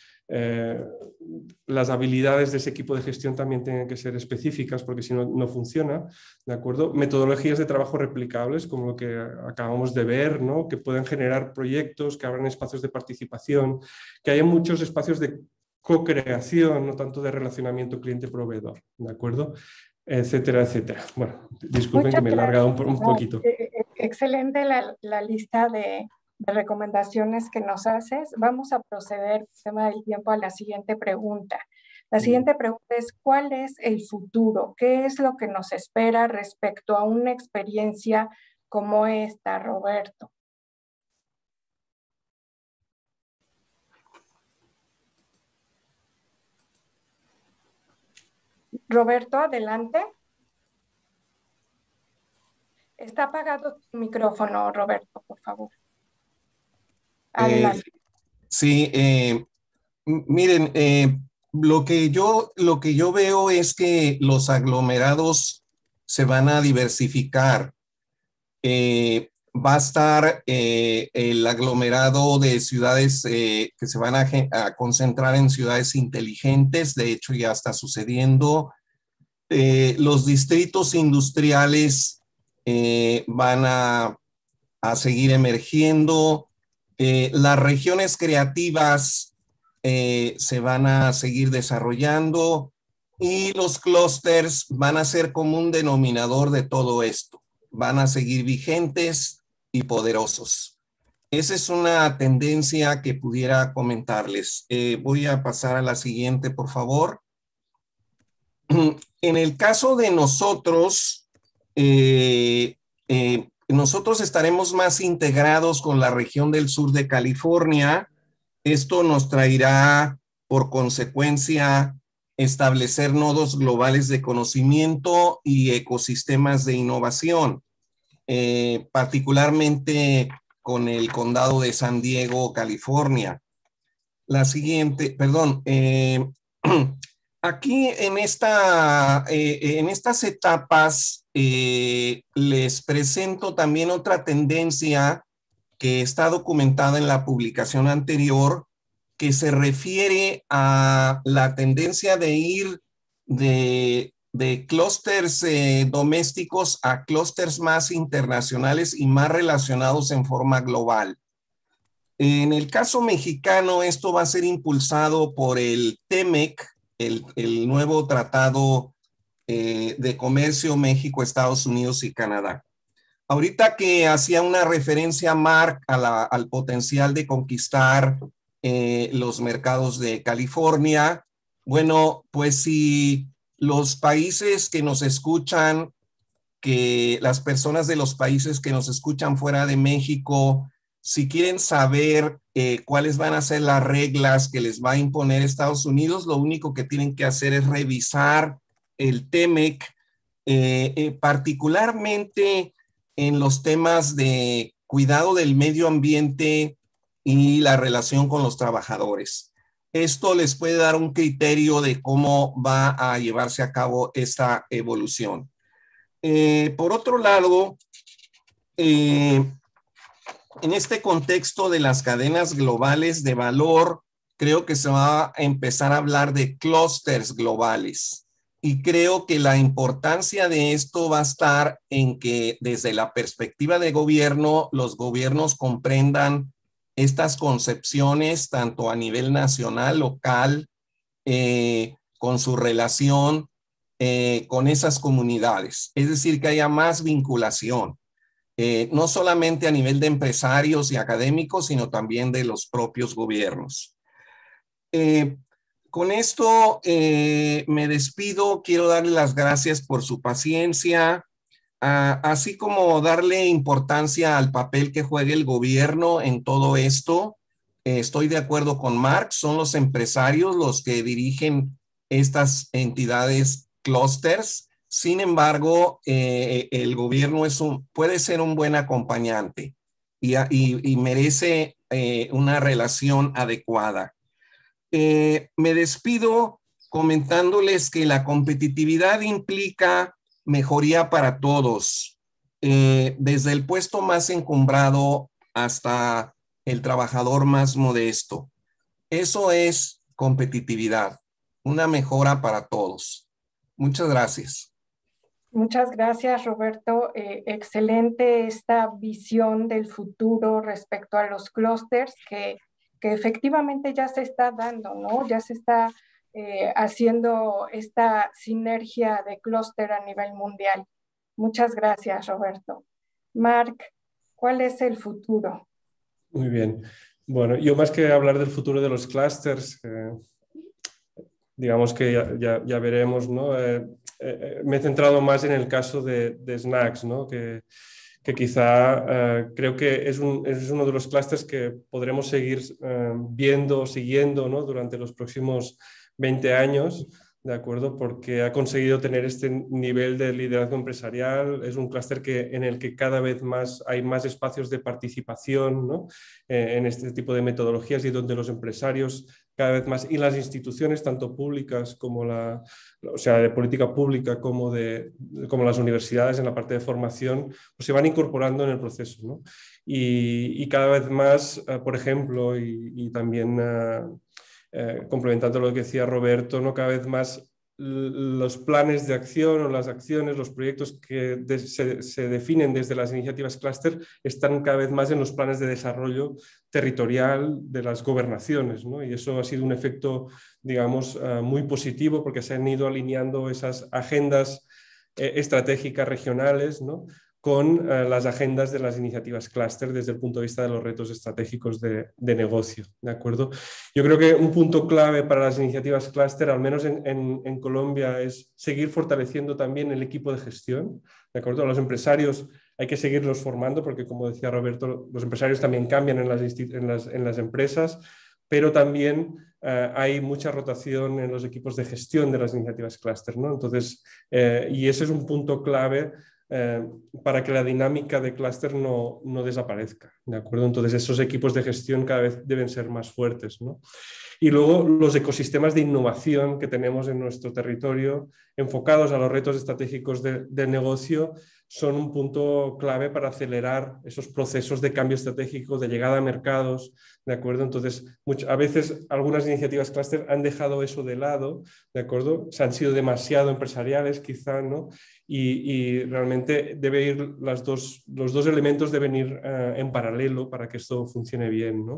[SPEAKER 5] las habilidades de ese equipo de gestión también tienen que ser específicas, porque si no, no funciona, ¿de acuerdo? Metodologías de trabajo replicables, como lo que acabamos de ver, ¿no? Que puedan generar proyectos, que abran espacios de participación, que haya muchos espacios de co-creación, no tanto de relacionamiento cliente-proveedor, ¿de acuerdo? Etcétera, etcétera. Bueno, disculpen que me he alargado un poquito.
[SPEAKER 3] Excelente la lista de recomendaciones que nos haces. Vamos a proceder, tema del tiempo, a la siguiente pregunta. La siguiente pregunta es, ¿cuál es el futuro? ¿Qué es lo que nos espera respecto a una experiencia como esta, Roberto? Roberto, adelante. Está apagado tu micrófono, Roberto, por favor. Adelante.
[SPEAKER 4] Sí, miren, lo que yo veo es que los aglomerados se van a diversificar. Va a estar el aglomerado de ciudades que se van a concentrar en ciudades inteligentes. De hecho, ya está sucediendo. Los distritos industriales van a seguir emergiendo. Las regiones creativas se van a seguir desarrollando, y los clústeres van a ser como un denominador de todo esto. Van a seguir vigentes y poderosos. Esa es una tendencia que pudiera comentarles. Voy a pasar a la siguiente, por favor. En el caso de nosotros, nosotros estaremos más integrados con la región del sur de California. Esto nos traerá, por consecuencia, establecer nodos globales de conocimiento y ecosistemas de innovación, particularmente con el condado de San Diego, California. La siguiente, perdón, aquí en estas etapas les presento también otra tendencia que está documentada en la publicación anterior, que se refiere a la tendencia de ir de clústeres domésticos a clústeres más internacionales y más relacionados en forma global. En el caso mexicano, esto va a ser impulsado por el TEMEC, el nuevo Tratado de Comercio México, Estados Unidos y Canadá. Ahorita que hacía una referencia, Marc, al potencial de conquistar los mercados de California, bueno, pues si los países que nos escuchan, que las personas de los países que nos escuchan fuera de México, si quieren saber cuáles van a ser las reglas que les va a imponer Estados Unidos, lo único que tienen que hacer es revisar el TEMEC, particularmente en los temas de cuidado del medio ambiente y la relación con los trabajadores. esto les puede dar un criterio de cómo va a llevarse a cabo esta evolución. Por otro lado, en este contexto de las cadenas globales de valor, creo que se va a empezar a hablar de clústeres globales. Y creo que la importancia de esto va a estar en que desde la perspectiva de gobierno, los gobiernos comprendan estas concepciones tanto a nivel nacional, local, con su relación con esas comunidades. Es decir, que haya más vinculación, no solamente a nivel de empresarios y académicos, sino también de los propios gobiernos. Con esto me despido. Quiero darle las gracias por su paciencia, así como darle importancia al papel que juega el gobierno en todo esto. Estoy de acuerdo con Marc, son los empresarios los que dirigen estas entidades clústeres. Sin embargo, el gobierno puede ser un buen acompañante y merece una relación adecuada. Me despido comentándoles que la competitividad implica mejoría para todos, desde el puesto más encumbrado hasta el trabajador más modesto. Eso es competitividad, una mejora para todos. Muchas gracias.
[SPEAKER 3] Muchas gracias, Roberto. Excelente esta visión del futuro respecto a los clústeres que efectivamente ya se está dando, ¿no? Ya se está haciendo esta sinergia de clúster a nivel mundial. Muchas gracias, Roberto. Marc, ¿cuál es el futuro?
[SPEAKER 5] Muy bien. Bueno, yo más que hablar del futuro de los clústeres, digamos que ya veremos, ¿no? Me he centrado más en el caso de Snacks, ¿no? Que quizá creo que es uno de los clústeres que podremos seguir siguiendo, ¿no? Durante los próximos 20 años, ¿de acuerdo? Porque ha conseguido tener este nivel de liderazgo empresarial. Es un clúster en el que cada vez más hay más espacios de participación, ¿no? En este tipo de metodologías y donde los empresarios cada vez más, y las instituciones, tanto públicas como o sea, de política pública como las universidades en la parte de formación, pues se van incorporando en el proceso, ¿no? Y cada vez más, por ejemplo, y también complementando lo que decía Roberto, ¿no? Cada vez más los planes de acción o las acciones, los proyectos que se definen desde las iniciativas clúster están cada vez más en los planes de desarrollo territorial de las gobernaciones, ¿no? Y eso ha sido un efecto, digamos, muy positivo porque se han ido alineando esas agendas estratégicas regionales, ¿no? Con las agendas de las iniciativas clúster desde el punto de vista de los retos estratégicos de negocio, ¿de acuerdo? Yo creo que un punto clave para las iniciativas clúster, al menos en Colombia, es seguir fortaleciendo también el equipo de gestión, ¿de acuerdo? A los empresarios hay que seguirlos formando porque, como decía Roberto, los empresarios también cambian en las empresas, pero también hay mucha rotación en los equipos de gestión de las iniciativas clúster, ¿no? Entonces, y ese es un punto clave para que la dinámica de clúster no desaparezca, ¿de acuerdo? Entonces esos equipos de gestión cada vez deben ser más fuertes, ¿no? Y luego los ecosistemas de innovación que tenemos en nuestro territorio enfocados a los retos estratégicos del negocio son un punto clave para acelerar esos procesos de cambio estratégico, de llegada a mercados, ¿de acuerdo? Entonces, a veces algunas iniciativas clúster han dejado eso de lado, ¿de acuerdo? Se han sido demasiado empresariales quizá, ¿no? Y realmente los dos elementos deben ir en paralelo para que esto funcione bien, ¿no?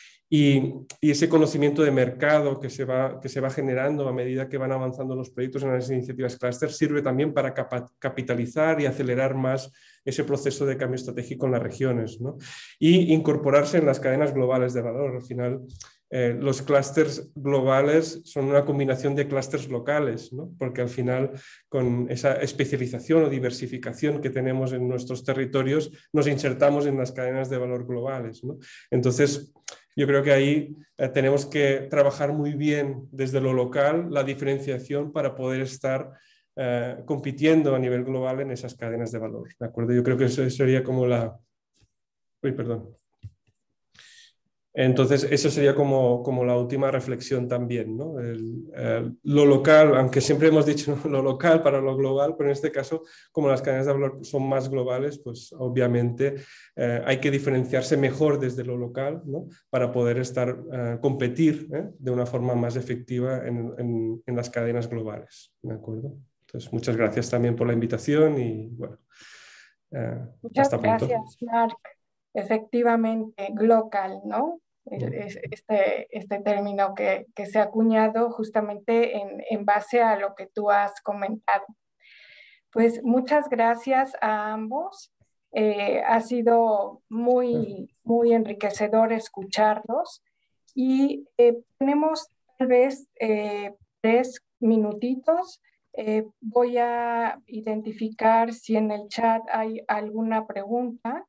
[SPEAKER 5] Y ese conocimiento de mercado que se va generando a medida que van avanzando los proyectos en las iniciativas clúster sirve también para capitalizar y acelerar más ese proceso de cambio estratégico en las regiones, ¿no? Y incorporarse en las cadenas globales de valor. Al final, los clústeres globales son una combinación de clústeres locales, ¿no? Porque al final, con esa especialización o diversificación que tenemos en nuestros territorios, nos insertamos en las cadenas de valor globales, ¿no? Entonces, yo creo que ahí tenemos que trabajar muy bien desde lo local la diferenciación para poder estar compitiendo a nivel global en esas cadenas de valor, ¿de acuerdo? Yo creo que eso sería como la... Uy, perdón. Entonces, eso sería como la última reflexión también, ¿no? Lo local, aunque siempre hemos dicho, ¿no?, lo local para lo global, pero en este caso, como las cadenas de valor son más globales, pues obviamente hay que diferenciarse mejor desde lo local, ¿no?, para poder competir de una forma más efectiva en las cadenas globales, ¿de acuerdo? Entonces, muchas gracias también por la invitación y bueno,
[SPEAKER 3] Muchas
[SPEAKER 5] hasta pronto.
[SPEAKER 3] gracias, Marc. Efectivamente, glocal, ¿no? Este término que se ha acuñado justamente en base a lo que tú has comentado. Pues muchas gracias a ambos. Ha sido muy enriquecedor escucharlos y tenemos tal vez 3 minutitos. Voy a identificar si en el chat hay alguna pregunta.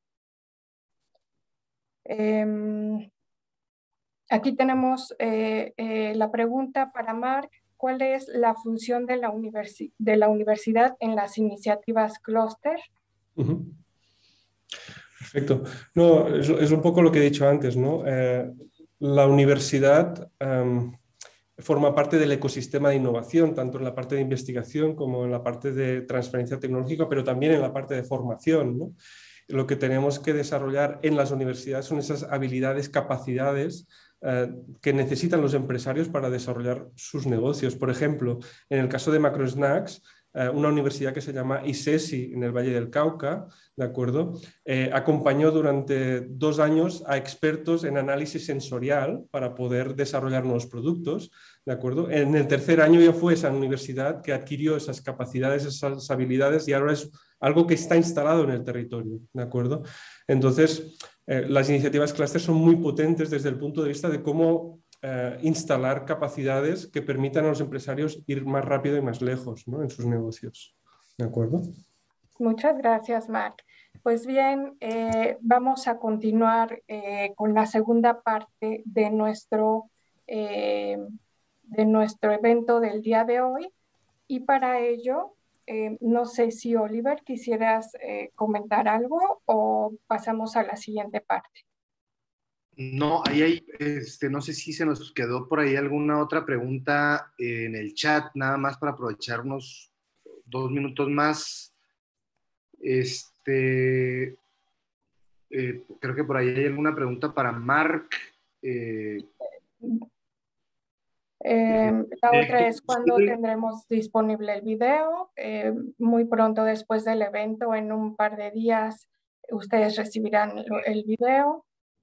[SPEAKER 3] Aquí tenemos la pregunta para Marc. ¿Cuál es la función de la universidad en las iniciativas clúster?
[SPEAKER 5] Perfecto. No, es un poco lo que he dicho antes, ¿no? La universidad forma parte del ecosistema de innovación, tanto en la parte de investigación como en la parte de transferencia tecnológica, pero también en la parte de formación, ¿no? Lo que tenemos que desarrollar en las universidades son esas habilidades, capacidades que necesitan los empresarios para desarrollar sus negocios. Por ejemplo, en el caso de Macrosnacks, una universidad que se llama ISESI en el Valle del Cauca, ¿de acuerdo? Acompañó durante 2 años a expertos en análisis sensorial para poder desarrollar nuevos productos, ¿de acuerdo? En el 3er año ya fue esa universidad que adquirió esas capacidades, esas habilidades y ahora es algo que está instalado en el territorio, ¿de acuerdo? Entonces, las iniciativas clúster son muy potentes desde el punto de vista de cómo instalar capacidades que permitan a los empresarios ir más rápido y más lejos, ¿no?, en sus negocios. ¿De acuerdo?
[SPEAKER 3] Muchas gracias, Marc. Pues bien, vamos a continuar con la segunda parte de nuestro evento del día de hoy. Y para ello, no sé si Oliver quisieras comentar algo o pasamos a la siguiente parte.
[SPEAKER 1] No, ahí hay, no sé si se nos quedó por ahí alguna otra pregunta en el chat, nada más para aprovechar unos 2 minutos más. Creo que por ahí hay alguna pregunta para Marc.
[SPEAKER 3] La otra es cuándo tendremos disponible el video. Muy pronto después del evento, en un par de días, ustedes recibirán el video.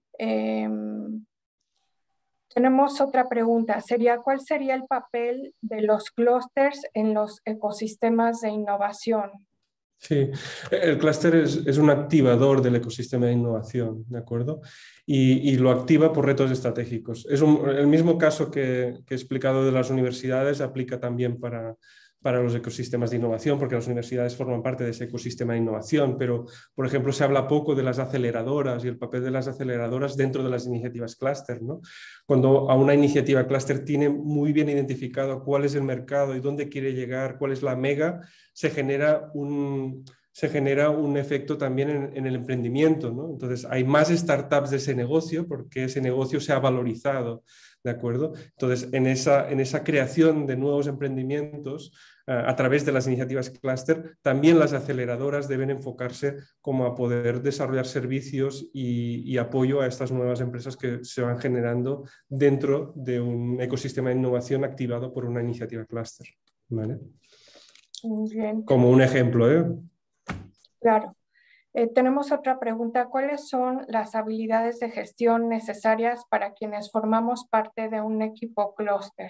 [SPEAKER 3] Tenemos otra pregunta. ¿Cuál sería el papel de los clústeres en los ecosistemas de innovación?
[SPEAKER 5] Sí, el clúster es un activador del ecosistema de innovación, ¿de acuerdo? Y lo activa por retos estratégicos. El mismo caso que he explicado de las universidades aplica también para los ecosistemas de innovación, porque las universidades forman parte de ese ecosistema de innovación, pero, por ejemplo, se habla poco de las aceleradoras y el papel de las aceleradoras dentro de las iniciativas clúster, ¿no? Cuando a una iniciativa clúster tiene muy bien identificado cuál es el mercado y dónde quiere llegar, cuál es la mega, se genera un efecto también en el emprendimiento, ¿no? Entonces, hay más startups de ese negocio porque ese negocio se ha valorizado, ¿de acuerdo? Entonces, en esa creación de nuevos emprendimientos, a través de las iniciativas clúster, también las aceleradoras deben enfocarse como a poder desarrollar servicios y apoyo a estas nuevas empresas que se van generando dentro de un ecosistema de innovación activado por una iniciativa clúster, ¿vale?
[SPEAKER 3] Bien.
[SPEAKER 5] Como un ejemplo, ¿eh?
[SPEAKER 3] Claro. Tenemos otra pregunta. ¿Cuáles son las habilidades de gestión necesarias para quienes formamos parte de un equipo clúster?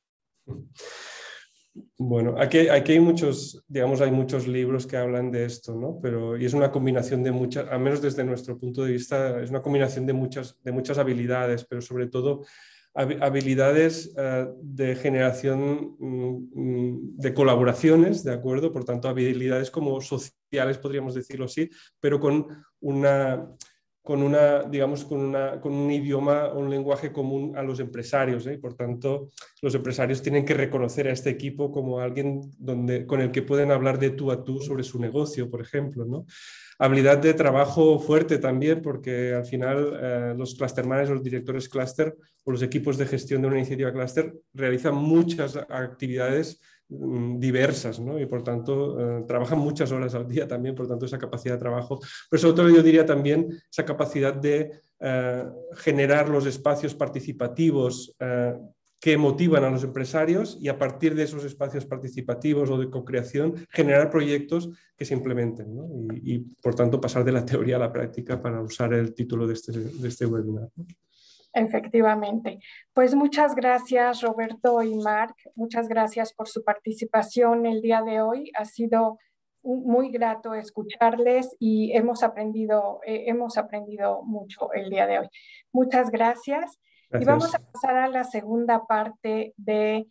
[SPEAKER 5] Bueno, aquí hay muchos, digamos, hay muchos libros que hablan de esto, ¿no? Y es una combinación de muchas, al menos desde nuestro punto de vista, es una combinación de muchas habilidades, pero sobre todo habilidades de generación de colaboraciones, ¿de acuerdo? Por tanto, habilidades como sociales, podríamos decirlo así, pero con con un idioma, un lenguaje común a los empresarios, ¿eh? Por tanto, los empresarios tienen que reconocer a este equipo como alguien con el que pueden hablar de tú a tú sobre su negocio, por ejemplo, ¿no? Habilidad de trabajo fuerte también, porque al final los cluster managers, los directores cluster o los equipos de gestión de una iniciativa cluster realizan muchas actividades diversas, ¿no? Y por tanto trabajan muchas horas al día también, por tanto esa capacidad de trabajo. Pero sobre todo yo diría también esa capacidad de generar los espacios participativos que motivan a los empresarios y a partir de esos espacios participativos o de co-creación generar proyectos que se implementen, ¿no? Y por tanto pasar de la teoría a la práctica, para usar el título de este webinar, ¿no?
[SPEAKER 3] Efectivamente. Pues muchas gracias, Roberto y Marc. Muchas gracias por su participación el día de hoy. Ha sido muy grato escucharles y hemos aprendido mucho el día de hoy. Muchas gracias.
[SPEAKER 5] Gracias.
[SPEAKER 3] Y vamos a pasar a la segunda parte de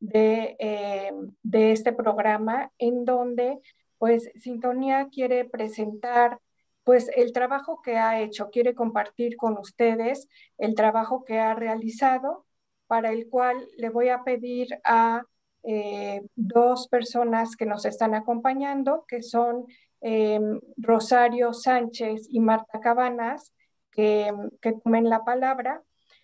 [SPEAKER 3] este programa, en donde pues Sintonía quiere presentar pues el trabajo que ha hecho, quiere compartir con ustedes el trabajo que ha realizado, para el cual le voy a pedir a dos personas que nos están acompañando, que son Rosario Sánchez y Marta Cabanas, que tomen la palabra.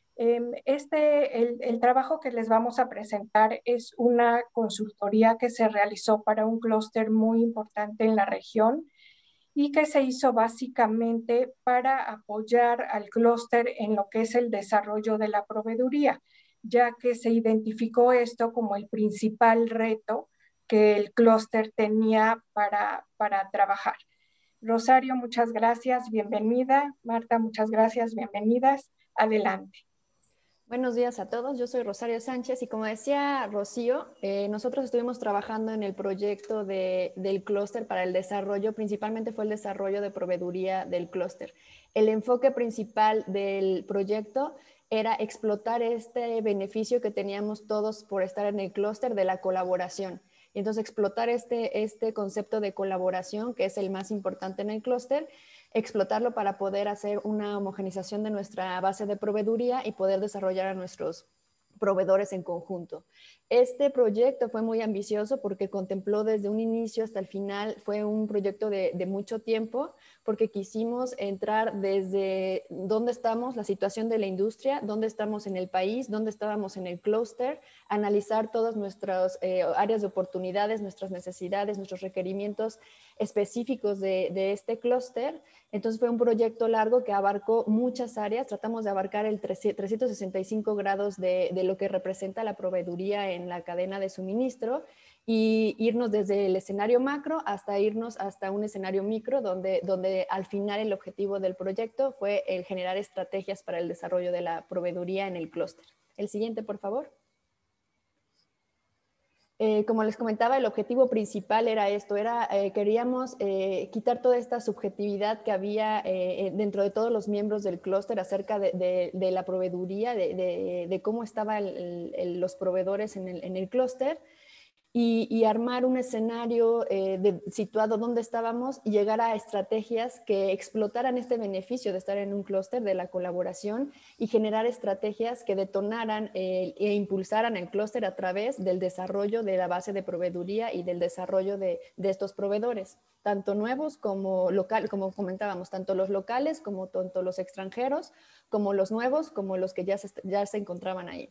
[SPEAKER 3] El trabajo que les vamos a presentar es una consultoría que se realizó para un clúster muy importante en la región y que se hizo básicamente para apoyar al clúster en lo que es el desarrollo de la proveeduría, ya que se identificó esto como el principal reto que el clúster tenía para trabajar. Rosario, muchas gracias, bienvenida. Marta, muchas gracias, bienvenidas. Adelante.
[SPEAKER 6] Buenos días a todos, yo soy Rosario Sánchez y como decía Rocío, nosotros estuvimos trabajando en el proyecto del clúster para el desarrollo, principalmente fue el desarrollo de proveeduría del clúster. El enfoque principal del proyecto era explotar este beneficio que teníamos todos por estar en el clúster de la colaboración. Y entonces explotar este concepto de colaboración, que es el más importante en el clúster, explotarlo para poder hacer una homogenización de nuestra base de proveeduría y poder desarrollar a nuestros proveedores en conjunto. Este proyecto fue muy ambicioso porque contempló desde un inicio hasta el final, fue un proyecto de mucho tiempo, porque quisimos entrar desde dónde estamos, la situación de la industria, dónde estamos en el país, dónde estábamos en el clúster, analizar todas nuestras áreas de oportunidades, nuestras necesidades, nuestros requerimientos específicos de este clúster. Entonces fue un proyecto largo que abarcó muchas áreas, tratamos de abarcar el 365 grados de lo que representa la proveeduría en la cadena de suministro y irnos desde el escenario macro hasta irnos hasta un escenario micro donde al final el objetivo del proyecto fue el generar estrategias para el desarrollo de la proveeduría en el clúster. El siguiente, por favor. Como les comentaba, el objetivo principal era esto, queríamos quitar toda esta subjetividad que había dentro de todos los miembros del clúster acerca de la proveeduría, de cómo estaban los proveedores en el clúster, y armar un escenario situado donde estábamos y llegar a estrategias que explotaran este beneficio de estar en un clúster, de la colaboración, y generar estrategias que detonaran e impulsaran el clúster a través del desarrollo de la base de proveeduría y del desarrollo de estos proveedores, tanto nuevos como locales, como comentábamos, tanto los locales como tanto los extranjeros, como los nuevos, como los que ya se encontraban ahí.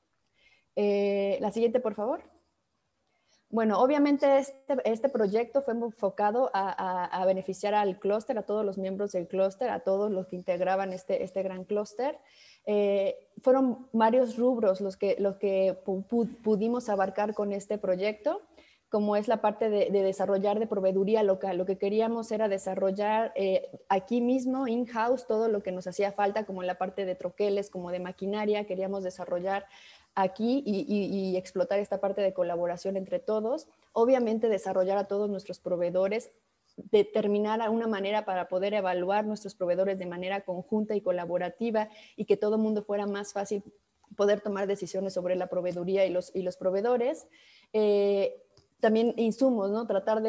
[SPEAKER 6] La siguiente, por favor. Bueno, obviamente este proyecto fue enfocado a beneficiar al clúster, a todos los miembros del clúster, a todos los que integraban este gran clúster. Fueron varios rubros los que pudimos abarcar con este proyecto, como es la parte de desarrollar de proveeduría local. Lo que queríamos era desarrollar aquí mismo, in-house, todo lo que nos hacía falta, como en la parte de troqueles, como de maquinaria. Queríamos desarrollar aquí y explotar esta parte de colaboración entre todos. Obviamente desarrollar a todos nuestros proveedores, determinar una manera para poder evaluar nuestros proveedores de manera conjunta y colaborativa y que todo el mundo fuera más fácil poder tomar decisiones sobre la proveeduría y los proveedores. también insumos, ¿no? Tratar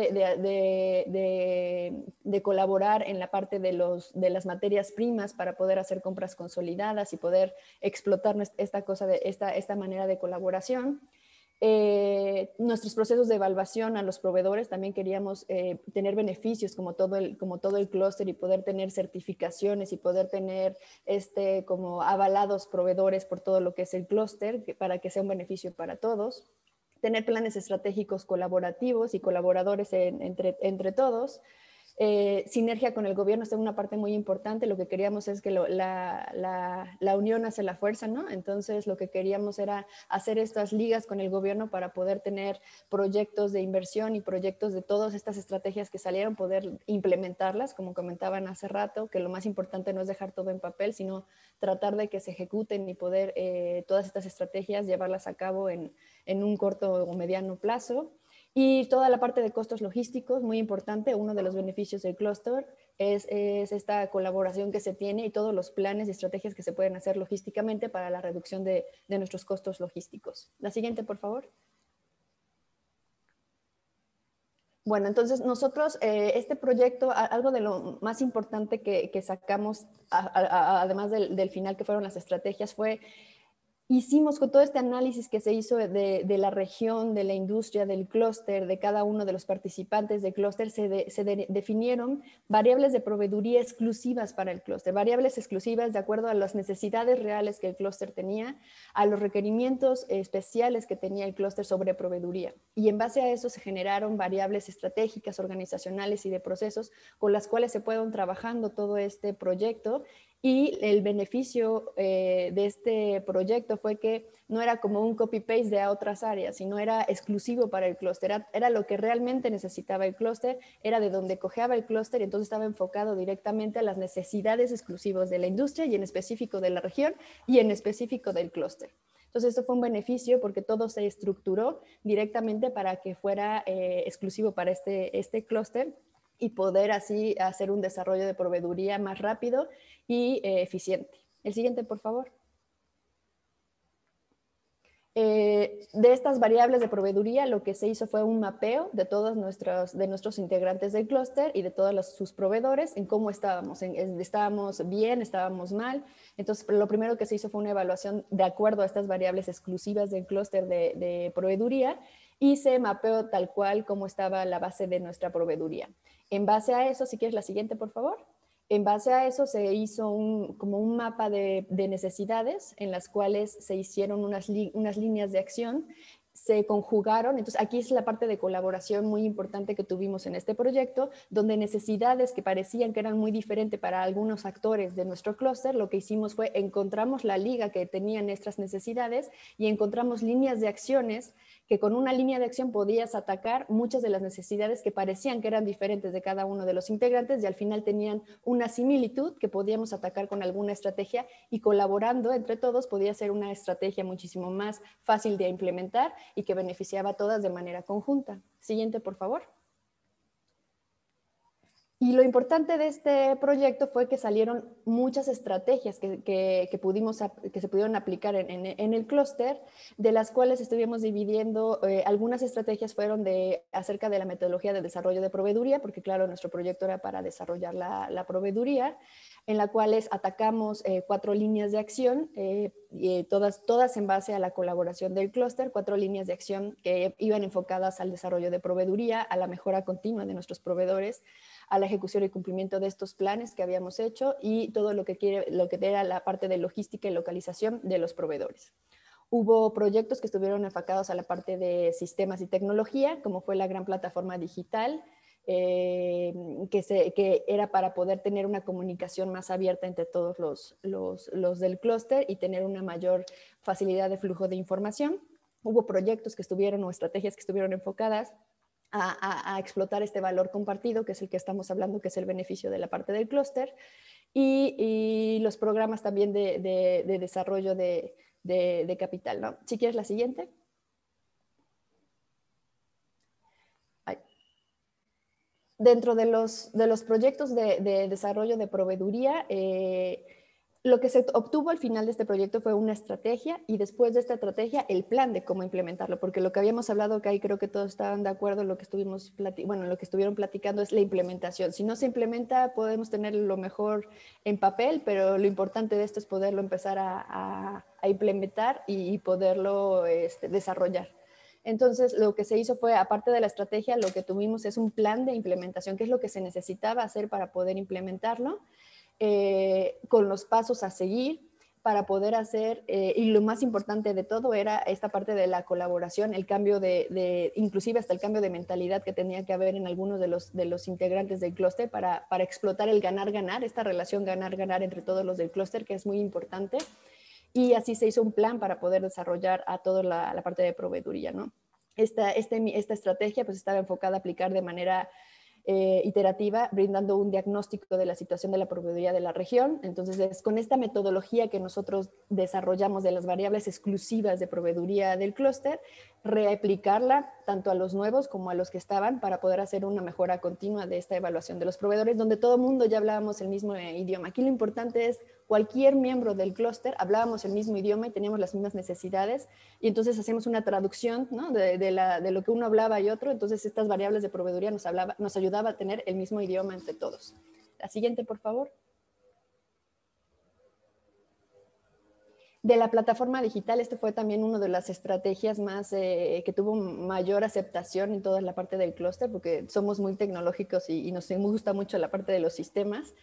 [SPEAKER 6] de colaborar en la parte de las materias primas para poder hacer compras consolidadas y poder explotar esta manera de colaboración. Nuestros procesos de evaluación a los proveedores, también queríamos tener beneficios como todo el clúster y poder tener certificaciones y poder tener como avalados proveedores por todo lo que es el clúster para que sea un beneficio para todos. Tener planes estratégicos colaborativos y colaboradores entre todos. Sinergia con el gobierno es una parte muy importante. Lo que queríamos es que la unión hace la fuerza, ¿no? Entonces lo que queríamos era hacer estas ligas con el gobierno para poder tener proyectos de inversión y proyectos de todas estas estrategias que salieron, poder implementarlas, como comentaban hace rato, que lo más importante no es dejar todo en papel, sino tratar de que se ejecuten y poder todas estas estrategias llevarlas a cabo en un corto o mediano plazo. Y toda la parte de costos logísticos, muy importante. Uno de los beneficios del clúster es esta colaboración que se tiene y todos los planes y estrategias que se pueden hacer logísticamente para la reducción de nuestros costos logísticos. La siguiente, por favor. Bueno, entonces nosotros, este proyecto, algo de lo más importante que sacamos, además del final que fueron las estrategias, fue... Hicimos con todo este análisis que se hizo de la región, de la industria, del clúster, de cada uno de los participantes del clúster, se definieron variables de proveeduría exclusivas para el clúster, variables exclusivas de acuerdo a las necesidades reales que el clúster tenía, a los requerimientos especiales que tenía el clúster sobre proveeduría. Y en base a eso se generaron variables estratégicas, organizacionales y de procesos con las cuales se fueron trabajando todo este proyecto. Y el beneficio de este proyecto fue que no era como un copy-paste de otras áreas, sino era exclusivo para el clúster. Era lo que realmente necesitaba el clúster, era de donde cojeaba el clúster y entonces estaba enfocado directamente a las necesidades exclusivas de la industria y en específico de la región y en específico del clúster. Entonces esto fue un beneficio porque todo se estructuró directamente para que fuera exclusivo para este clúster y poder así hacer un desarrollo de proveeduría más rápido y eficiente. El siguiente, por favor. De estas variables de proveeduría, lo que se hizo fue un mapeo de todos nuestros integrantes del clúster y de todos sus proveedores en cómo estábamos. ¿Estábamos bien? ¿Estábamos mal? Entonces, lo primero que se hizo fue una evaluación de acuerdo a estas variables exclusivas del clúster de proveeduría y se mapeó tal cual como estaba la base de nuestra proveeduría. En base a eso, si quieres la siguiente, por favor. En base a eso se hizo como un mapa de necesidades en las cuales se hicieron unas líneas de acción, se conjugaron. Entonces aquí es la parte de colaboración muy importante que tuvimos en este proyecto, donde necesidades que parecían que eran muy diferentes para algunos actores de nuestro clúster, lo que hicimos fue encontramos la liga que tenían estas necesidades y encontramos líneas de acciones que con una línea de acción podías atacar muchas de las necesidades que parecían que eran diferentes de cada uno de los integrantes y al final tenían una similitud que podíamos atacar con alguna estrategia y colaborando entre todos podía ser una estrategia muchísimo más fácil de implementar y que beneficiaba a todas de manera conjunta. Siguiente, por favor. Y lo importante de este proyecto fue que salieron muchas estrategias que se pudieron aplicar en el clúster, de las cuales estuvimos dividiendo. Algunas estrategias fueron acerca de la metodología de desarrollo de proveeduría, porque claro, nuestro proyecto era para desarrollar la proveeduría, en la cual atacamos 4 líneas de acción, todas en base a la colaboración del clúster, 4 líneas de acción que iban enfocadas al desarrollo de proveeduría, a la mejora continua de nuestros proveedores, a la ejecución y cumplimiento de estos planes que habíamos hecho y todo lo que era la parte de logística y localización de los proveedores. Hubo proyectos que estuvieron enfocados a la parte de sistemas y tecnología, como fue la gran plataforma digital, que era para poder tener una comunicación más abierta entre todos los del clúster y tener una mayor facilidad de flujo de información. Hubo proyectos que estuvieron o estrategias que estuvieron enfocadas a explotar este valor compartido, que es el que estamos hablando, que es el beneficio de la parte del clúster, y los programas también de desarrollo de capital, ¿no? Si quieres la siguiente. Dentro de los proyectos de desarrollo de proveeduría, Lo que se obtuvo al final de este proyecto fue una estrategia y después de esta estrategia el plan de cómo implementarlo, porque lo que habíamos hablado que ahí creo que todos estaban de acuerdo, lo que estuvieron platicando es la implementación. Si no se implementa podemos tener lo mejor en papel, pero lo importante de esto es poderlo empezar a implementar y poderlo desarrollar. Entonces, lo que se hizo fue, aparte de la estrategia, lo que tuvimos es un plan de implementación, que es lo que se necesitaba hacer para poder implementarlo. Con los pasos a seguir para poder hacer, y lo más importante de todo era esta parte de la colaboración, el cambio inclusive hasta el cambio de mentalidad que tenía que haber en algunos de los integrantes del clúster para explotar el ganar-ganar, esta relación ganar-ganar entre todos los del clúster, que es muy importante, y así se hizo un plan para poder desarrollar a toda la parte de proveeduría, ¿no? Esta estrategia pues estaba enfocada a aplicar de manera iterativa, brindando un diagnóstico de la situación de la proveeduría de la región. Entonces, es con esta metodología que nosotros desarrollamos de las variables exclusivas de proveeduría del clúster, reaplicarla tanto a los nuevos como a los que estaban para poder hacer una mejora continua de esta evaluación de los proveedores, donde todo el mundo ya hablábamos el mismo idioma. Aquí lo importante es cualquier miembro del clúster hablábamos el mismo idioma y teníamos las mismas necesidades, y entonces hacemos una traducción, ¿no? de lo que uno hablaba y otro. Entonces estas variables de proveeduría nos ayudaba a tener el mismo idioma entre todos. La siguiente, por favor. De la plataforma digital, esto fue también una de las estrategias más que tuvo mayor aceptación en toda la parte del clúster, porque somos muy tecnológicos y nos gusta mucho la parte de los sistemas.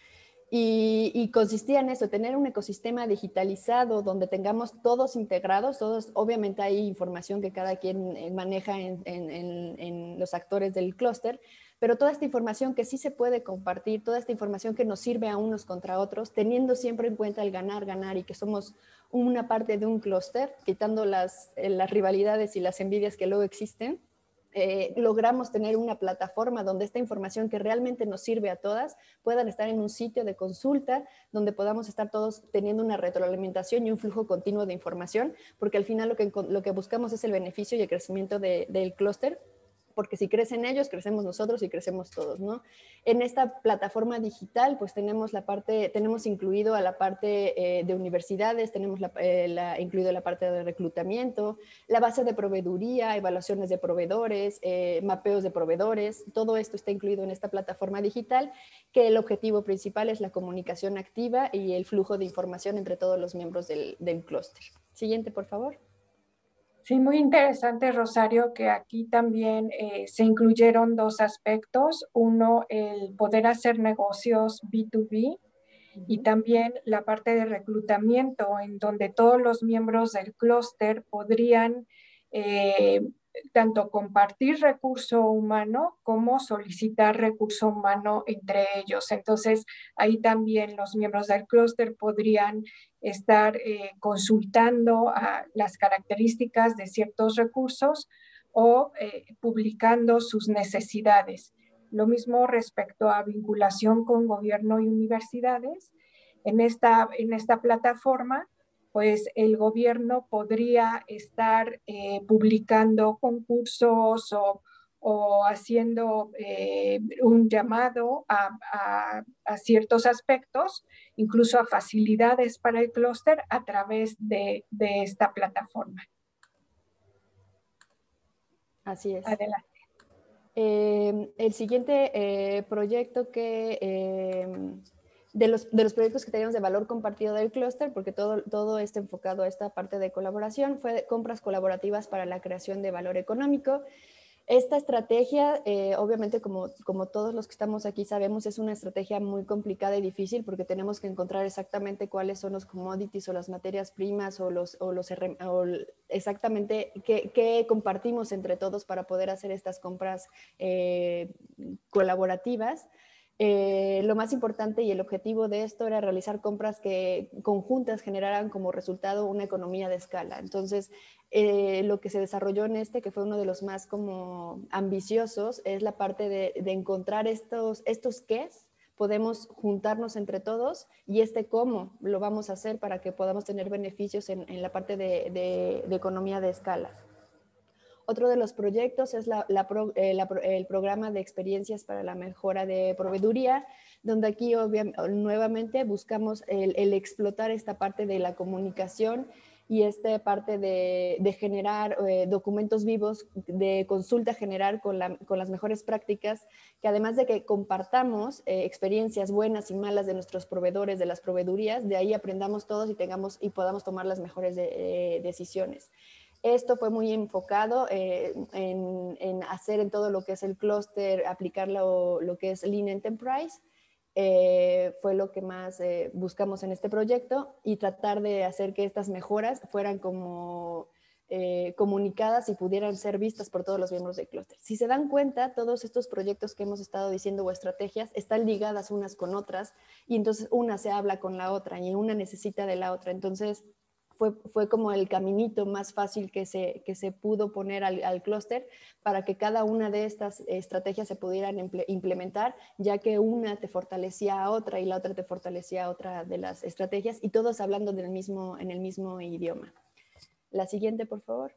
[SPEAKER 6] Y consistía en eso, tener un ecosistema digitalizado donde tengamos todos integrados, todos, obviamente hay información que cada quien maneja en los actores del clúster, pero toda esta información que sí se puede compartir, toda esta información que nos sirve a unos contra otros, teniendo siempre en cuenta el ganar, ganar, y que somos una parte de un clúster, quitando las rivalidades y las envidias que luego existen. Logramos tener una plataforma donde esta información que realmente nos sirve a todas puedan estar en un sitio de consulta donde podamos estar todos teniendo una retroalimentación y un flujo continuo de información, porque al final lo que buscamos es el beneficio y el crecimiento del clúster, porque si crecen ellos, crecemos nosotros y crecemos todos, ¿no? En esta plataforma digital, pues tenemos incluido a la parte de universidades, tenemos incluido la parte de reclutamiento, la base de proveeduría, evaluaciones de proveedores, mapeos de proveedores, todo esto está incluido en esta plataforma digital, que el objetivo principal es la comunicación activa y el flujo de información entre todos los miembros del clúster. Siguiente, por favor.
[SPEAKER 3] Sí, muy interesante, Rosario, que aquí también se incluyeron dos aspectos. Uno, el poder hacer negocios B2B, y también la parte de reclutamiento, en donde todos los miembros del clúster podrían tanto compartir recurso humano como solicitar recurso humano entre ellos. Entonces, ahí también los miembros del clúster podrían estar consultando las características de ciertos recursos o publicando sus necesidades. Lo mismo respecto a vinculación con gobierno y universidades. En esta plataforma, pues el gobierno podría estar publicando concursos o haciendo un llamado a ciertos aspectos, incluso a facilidades para el clúster a través de esta plataforma.
[SPEAKER 6] Así es.
[SPEAKER 3] Adelante.
[SPEAKER 6] El siguiente proyecto de los proyectos que teníamos de valor compartido del clúster, porque todo está enfocado a esta parte de colaboración, fue compras colaborativas para la creación de valor económico. Esta estrategia, obviamente, como todos los que estamos aquí sabemos, es una estrategia muy complicada y difícil, porque tenemos que encontrar exactamente cuáles son los commodities o las materias primas o exactamente qué compartimos entre todos para poder hacer estas compras colaborativas. Lo más importante y el objetivo de esto era realizar compras que conjuntas generaran como resultado una economía de escala. Entonces, lo que se desarrolló en que fue uno de los más como ambiciosos, es la parte de encontrar estos qués podemos juntarnos entre todos, y cómo lo vamos a hacer para que podamos tener beneficios en la parte de economía de escala. Otro de los proyectos es el programa de experiencias para la mejora de proveeduría, donde aquí nuevamente buscamos el explotar esta parte de la comunicación y esta parte de generar documentos vivos de consulta general con las mejores prácticas, que además de que compartamos experiencias buenas y malas de nuestros proveedores, de las proveedurías, de ahí aprendamos todos y podamos tomar las mejores decisiones. Esto fue muy enfocado en hacer en todo lo que es el clúster, aplicar lo que es Lean Enterprise. Fue lo que más buscamos en este proyecto y tratar de hacer que estas mejoras fueran como comunicadas y pudieran ser vistas por todos los miembros del clúster. Si se dan cuenta, todos estos proyectos que hemos estado diciendo o estrategias están ligadas unas con otras y entonces una se habla con la otra y una necesita de la otra. Entonces fue como el caminito más fácil que se pudo poner al clúster para que cada una de estas estrategias se pudieran implementar, ya que una te fortalecía a otra y la otra te fortalecía a otra de las estrategias y todos hablando en el mismo idioma. La siguiente, por favor.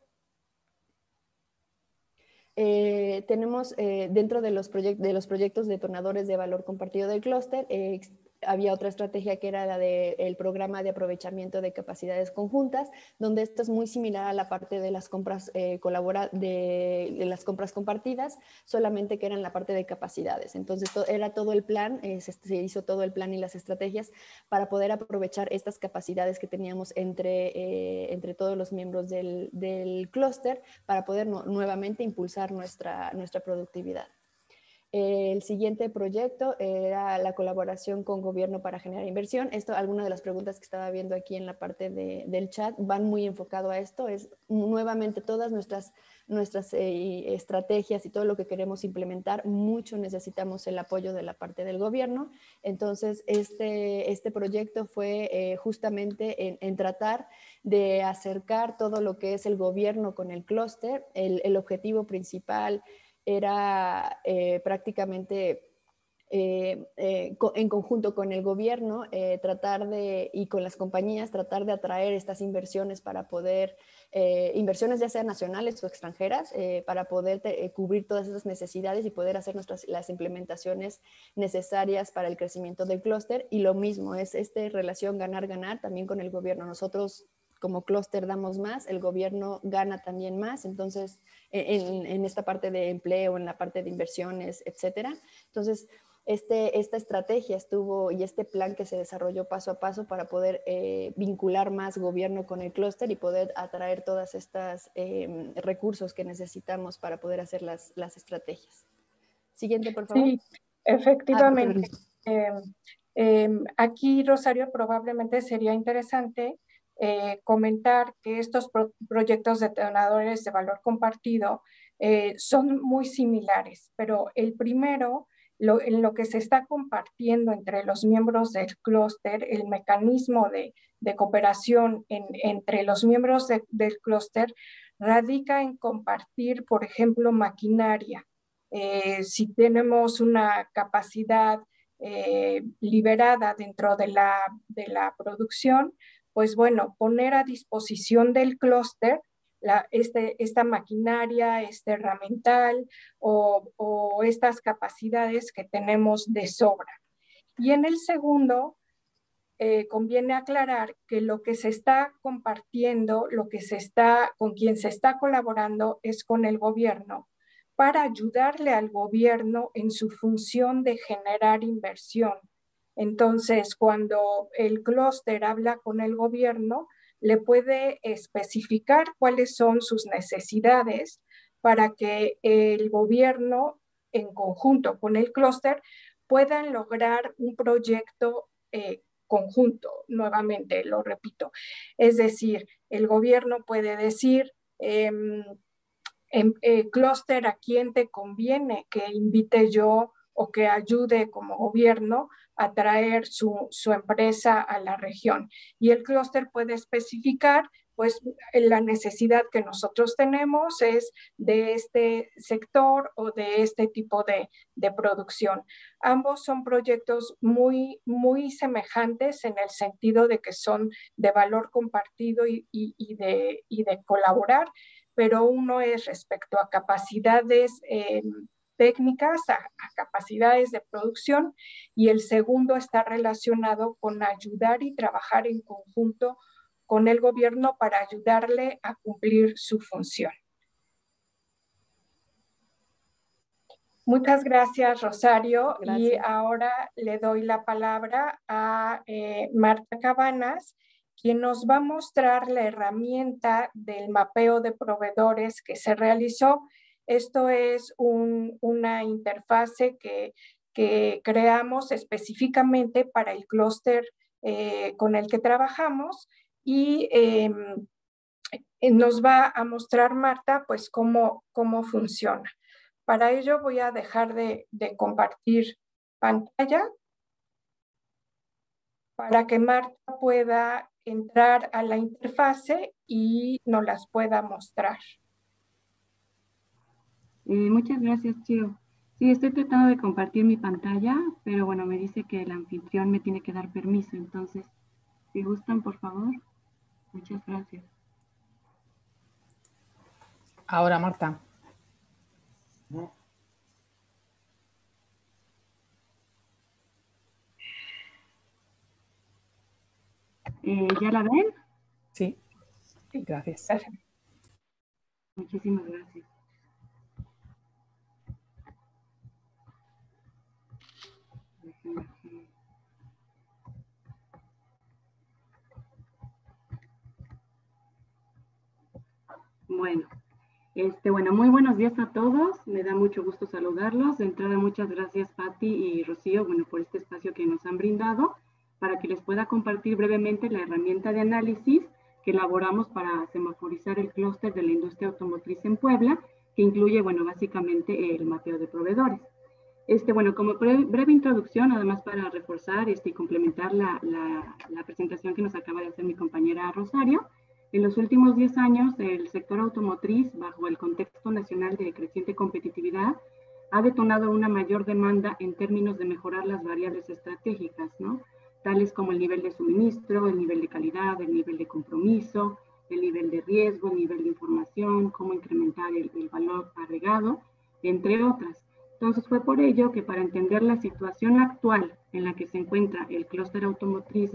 [SPEAKER 6] Tenemos dentro de los proyectos detonadores de valor compartido del clúster, había otra estrategia que era la del programa de aprovechamiento de capacidades conjuntas, donde esto es muy similar a la parte de las compras de las compras compartidas, solamente que era en la parte de capacidades. Entonces era todo el plan, se hizo todo el plan y las estrategias para poder aprovechar estas capacidades que teníamos entre todos los miembros del clúster para poder nuevamente impulsar nuestra productividad. El siguiente proyecto era la colaboración con gobierno para generar inversión. Algunas de las preguntas que estaba viendo aquí en la parte del chat van muy enfocado a esto. Es nuevamente todas nuestras estrategias y todo lo que queremos implementar, mucho necesitamos el apoyo de la parte del gobierno. Entonces, este proyecto fue justamente en tratar de acercar todo lo que es el gobierno con el clúster. El objetivo principal era prácticamente en conjunto con el gobierno y con las compañías tratar de atraer estas inversiones para poder, inversiones ya sean nacionales o extranjeras, para poder cubrir todas esas necesidades y poder hacer las implementaciones necesarias para el crecimiento del clúster. Y lo mismo, es relación ganar-ganar también con el gobierno. Nosotros como clúster damos más, el gobierno gana también más, entonces en esta parte de empleo, en la parte de inversiones, etcétera. Entonces, esta estrategia y este plan que se desarrolló paso a paso para poder vincular más gobierno con el clúster y poder atraer todas estas recursos que necesitamos para poder hacer las estrategias. Siguiente, por favor.
[SPEAKER 3] Sí, efectivamente. Aquí, Rosario, probablemente sería interesante comentar que estos proyectos detonadores de valor compartido son muy similares, pero el primero, en lo que se está compartiendo entre los miembros del clúster, el mecanismo de cooperación entre los miembros del clúster radica en compartir, por ejemplo, maquinaria. Si tenemos una capacidad liberada dentro de la producción, pues bueno, poner a disposición del clúster esta maquinaria, este herramental o estas capacidades que tenemos de sobra. Y en el segundo, conviene aclarar que lo que se está compartiendo, con quien se está colaborando es con el gobierno, para ayudarle al gobierno en su función de generar inversión. Entonces, cuando el clúster habla con el gobierno, le puede especificar cuáles son sus necesidades para que el gobierno, en conjunto con el clúster, puedan lograr un proyecto conjunto. Nuevamente, lo repito. Es decir, el gobierno puede decir, clúster, ¿a quién te conviene que invite yo o que ayude como gobierno a traer su empresa a la región? Y el clúster puede especificar, pues la necesidad que nosotros tenemos es de este sector o de este tipo de producción. Ambos son proyectos muy, muy semejantes en el sentido de que son de valor compartido y de colaborar, pero uno es respecto a capacidades técnicas, a capacidades de producción, y el segundo está relacionado con ayudar y trabajar en conjunto con el gobierno para ayudarle a cumplir su función. Muchas gracias, Rosario. Gracias. Y ahora le doy la palabra a Marta Cabanas, quien nos va a mostrar la herramienta del mapeo de proveedores que se realizó. Esto es una interfase que creamos específicamente para el clúster con el que trabajamos, y nos va a mostrar Marta pues cómo funciona. Para ello voy a dejar de compartir pantalla para que Marta pueda entrar a la interfase y nos las pueda mostrar.
[SPEAKER 7] Muchas gracias, Chio. Sí, estoy tratando de compartir mi pantalla, pero bueno, me dice que el anfitrión me tiene que dar permiso, entonces, si gustan, por favor. Muchas gracias.
[SPEAKER 2] Ahora, Marta.
[SPEAKER 7] ¿Ya la ven?
[SPEAKER 2] Sí, gracias.
[SPEAKER 7] Muchísimas gracias. Bueno, muy buenos días a todos. Me da mucho gusto saludarlos. De entrada, muchas gracias, Patti y Rocío, por este espacio que nos han brindado para que les pueda compartir brevemente la herramienta de análisis que elaboramos para semaforizar el clúster de la industria automotriz en Puebla, que incluye, básicamente el mapeo de proveedores. Como breve introducción, además para reforzar y complementar la presentación que nos acaba de hacer mi compañera Rosario, en los últimos 10 años, el sector automotriz, bajo el contexto nacional de creciente competitividad, ha detonado una mayor demanda en términos de mejorar las variables estratégicas, ¿no? Tales como el nivel de suministro, el nivel de calidad, el nivel de compromiso, el nivel de riesgo, el nivel de información, cómo incrementar el valor agregado, entre otras. Entonces fue por ello que para entender la situación actual en la que se encuentra el clúster automotriz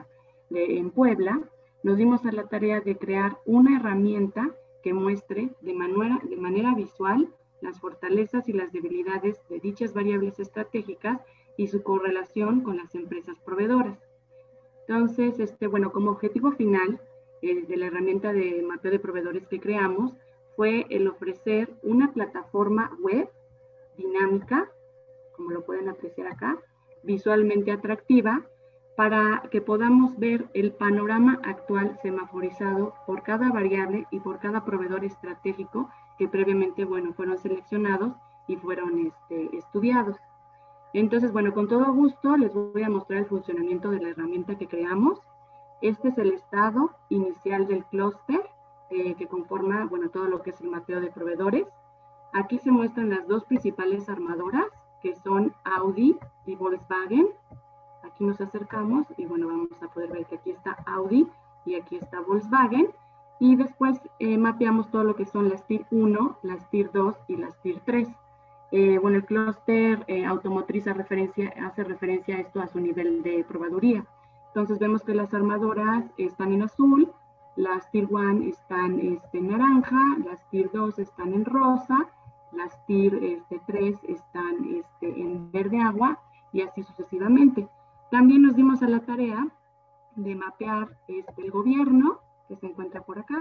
[SPEAKER 7] en Puebla, nos dimos a la tarea de crear una herramienta que muestre de manera visual las fortalezas y las debilidades de dichas variables estratégicas y su correlación con las empresas proveedoras. Entonces, como objetivo final de la herramienta de mapeo de proveedores que creamos fue el ofrecer una plataforma web dinámica, como lo pueden apreciar acá, visualmente atractiva, para que podamos ver el panorama actual semaforizado por cada variable y por cada proveedor estratégico que previamente, fueron seleccionados y fueron estudiados. Entonces, con todo gusto les voy a mostrar el funcionamiento de la herramienta que creamos. Este es el estado inicial del clúster que conforma, todo lo que es el mapeo de proveedores. Aquí se muestran las dos principales armadoras, que son Audi y Volkswagen. Aquí nos acercamos y vamos a poder ver que aquí está Audi y aquí está Volkswagen. Y después mapeamos todo lo que son las Tier 1, las Tier 2 y las Tier 3. El clúster automotriz hace referencia a esto a su nivel de proveeduría. Entonces vemos que las armadoras están en azul, las Tier 1 están en naranja, las Tier 2 están en rosa, las Tier 3 están en verde agua y así sucesivamente. También nos dimos a la tarea de mapear el gobierno, que se encuentra por acá,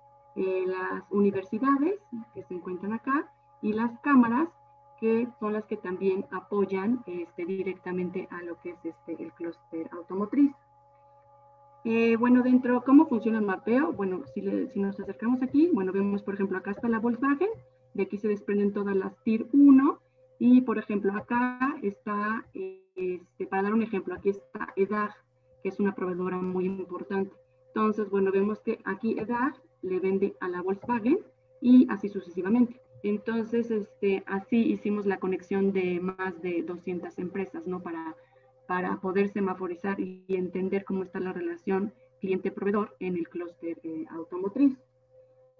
[SPEAKER 7] las universidades, que se encuentran acá, y las cámaras, que son las que también apoyan directamente a lo que es el clúster automotriz. ¿Cómo funciona el mapeo? Si nos acercamos aquí, vemos, por ejemplo, acá está la Volkswagen, de aquí se desprenden todas las Tier 1, y, por ejemplo, acá está, para dar un ejemplo, aquí está EDAG, que es una proveedora muy importante. Entonces, vemos que aquí EDAG le vende a la Volkswagen y así sucesivamente. Entonces, así hicimos la conexión de más de 200 empresas, ¿no? Para poder semaforizar y entender cómo está la relación cliente-proveedor en el clúster automotriz.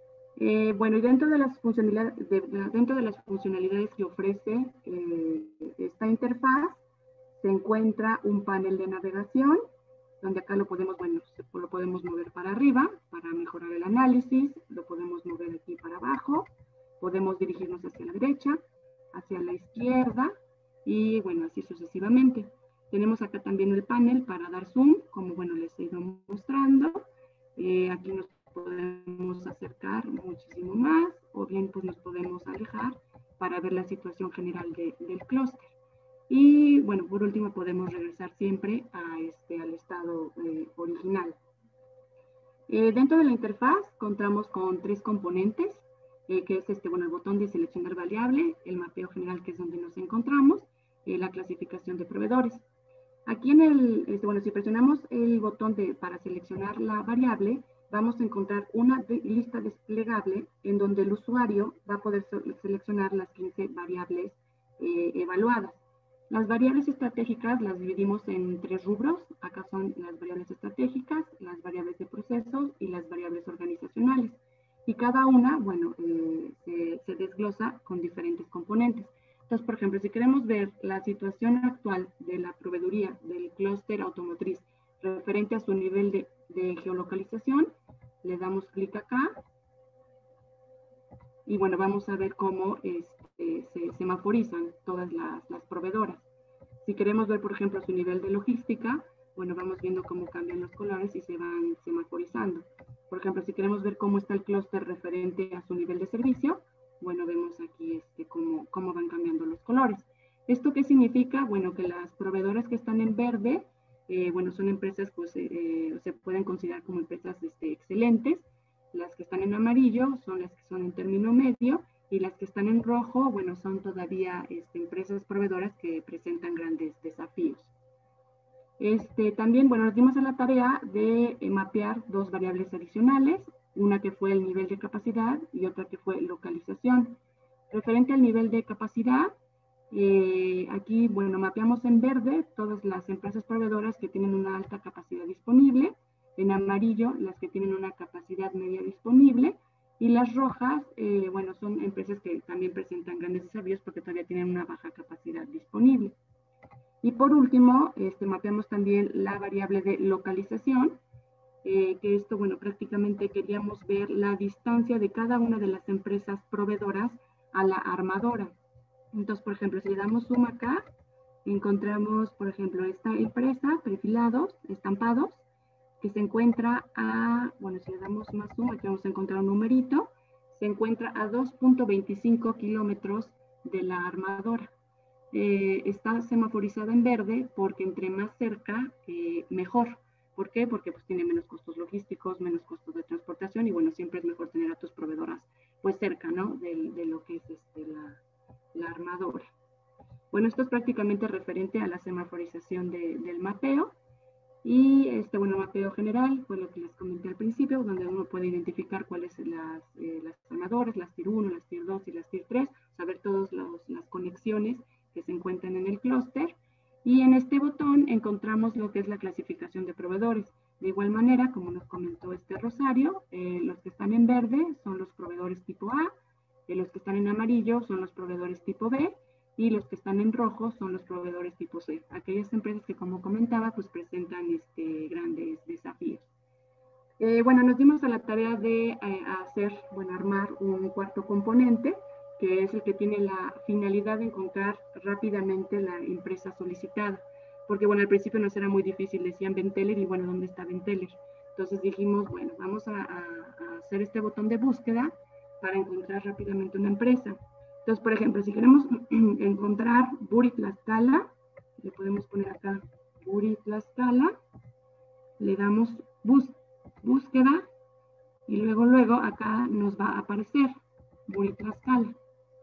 [SPEAKER 7] Bueno, y dentro de las funcionalidades que ofrece esta interfaz, se encuentra un panel de navegación, donde acá lo podemos, bueno, lo podemos mover para arriba para mejorar el análisis, lo podemos mover aquí para abajo, podemos dirigirnos hacia la derecha, hacia la izquierda, y bueno, así sucesivamente. Tenemos acá también el panel para dar zoom, como bueno, les he ido mostrando. Aquí nos podemos acercar muchísimo más, o bien pues nos podemos alejar para ver la situación general del clúster. Y bueno, por último podemos regresar siempre al estado original. Dentro de la interfaz contamos con 3 componentes, que es bueno, el botón de seleccionar variable, el mapeo general, que es donde nos encontramos, la clasificación de proveedores. Aquí bueno, si presionamos el botón para seleccionar la variable, vamos a encontrar una lista desplegable en donde el usuario va a poder seleccionar las 15 variables evaluadas. Las variables estratégicas las dividimos en 3 rubros. Acá son las variables estratégicas, las variables de procesos y las variables organizacionales. Y cada una, bueno, se desglosa con diferentes componentes. Entonces, por ejemplo, si queremos ver la situación actual de la proveeduría del clúster automotriz referente a su nivel de geolocalización, le damos clic acá. Y bueno, vamos a ver cómo se semaforizan todas las proveedoras. Si queremos ver, por ejemplo, su nivel de logística, bueno, vamos viendo cómo cambian los colores y se van semaforizando. Por ejemplo, si queremos ver cómo está el clúster referente a su nivel de servicio, bueno, vemos aquí cómo van cambiando los colores. ¿Esto qué significa? Bueno, que las proveedoras que están en verde, bueno, son empresas, pues, se pueden considerar como empresas excelentes. Las que están en amarillo son las que son en término medio, y las que están en rojo, bueno, son todavía empresas proveedoras que presentan grandes desafíos. También, bueno, nos dimos a la tarea de mapear 2 variables adicionales, una que fue el nivel de capacidad y otra que fue localización. Referente al nivel de capacidad, aquí, bueno, mapeamos en verde todas las empresas proveedoras que tienen una alta capacidad disponible, en amarillo las que tienen una capacidad media disponible, y las rojas, bueno, son empresas que también presentan grandes desafíos porque todavía tienen una baja capacidad disponible. Y por último, mapeamos también la variable de localización, que esto, bueno, prácticamente queríamos ver la distancia de cada una de las empresas proveedoras a la armadora. Entonces, por ejemplo, si le damos zoom acá, encontramos, por ejemplo, esta empresa, perfilados, estampados, que se encuentra bueno, si le damos más zoom, aquí vamos a encontrar un numerito, se encuentra a 2.25 kilómetros de la armadora. Está semaforizada en verde porque entre más cerca, mejor. ¿Por qué? Porque pues tiene menos costos logísticos, menos costos de transportación, y bueno, siempre es mejor tener a tus proveedoras pues cerca, ¿no? De lo que es la armadora. Bueno, esto es prácticamente referente a la semaforización del mapeo. Y bueno, mapeo general fue lo que les comenté al principio, donde uno puede identificar cuáles son las armadoras, las Tier 1, las Tier 2 y las Tier 3, saber todas las conexiones que se encuentran en el clúster. Y en este botón encontramos lo que es la clasificación de proveedores. De igual manera, como nos comentó Rosario, los que están en verde son los proveedores tipo A, los que están en amarillo son los proveedores tipo B, y los que están en rojo son los proveedores tipo C. Aquellas empresas que, como comentaba, pues presentan grandes desafíos. Bueno, nos dimos a la tarea de armar un cuarto componente, que es el que tiene la finalidad de encontrar rápidamente la empresa solicitada. Porque, bueno, al principio nos era muy difícil, decían Benteler, y bueno, ¿dónde está Benteler? Entonces dijimos, bueno, vamos a hacer este botón de búsqueda para encontrar rápidamente una empresa. Entonces, por ejemplo, si queremos encontrar Buri Tlaxcala, le podemos poner acá Buri Tlaxcala, le damos búsqueda, y luego acá nos va a aparecer Buri Tlaxcala.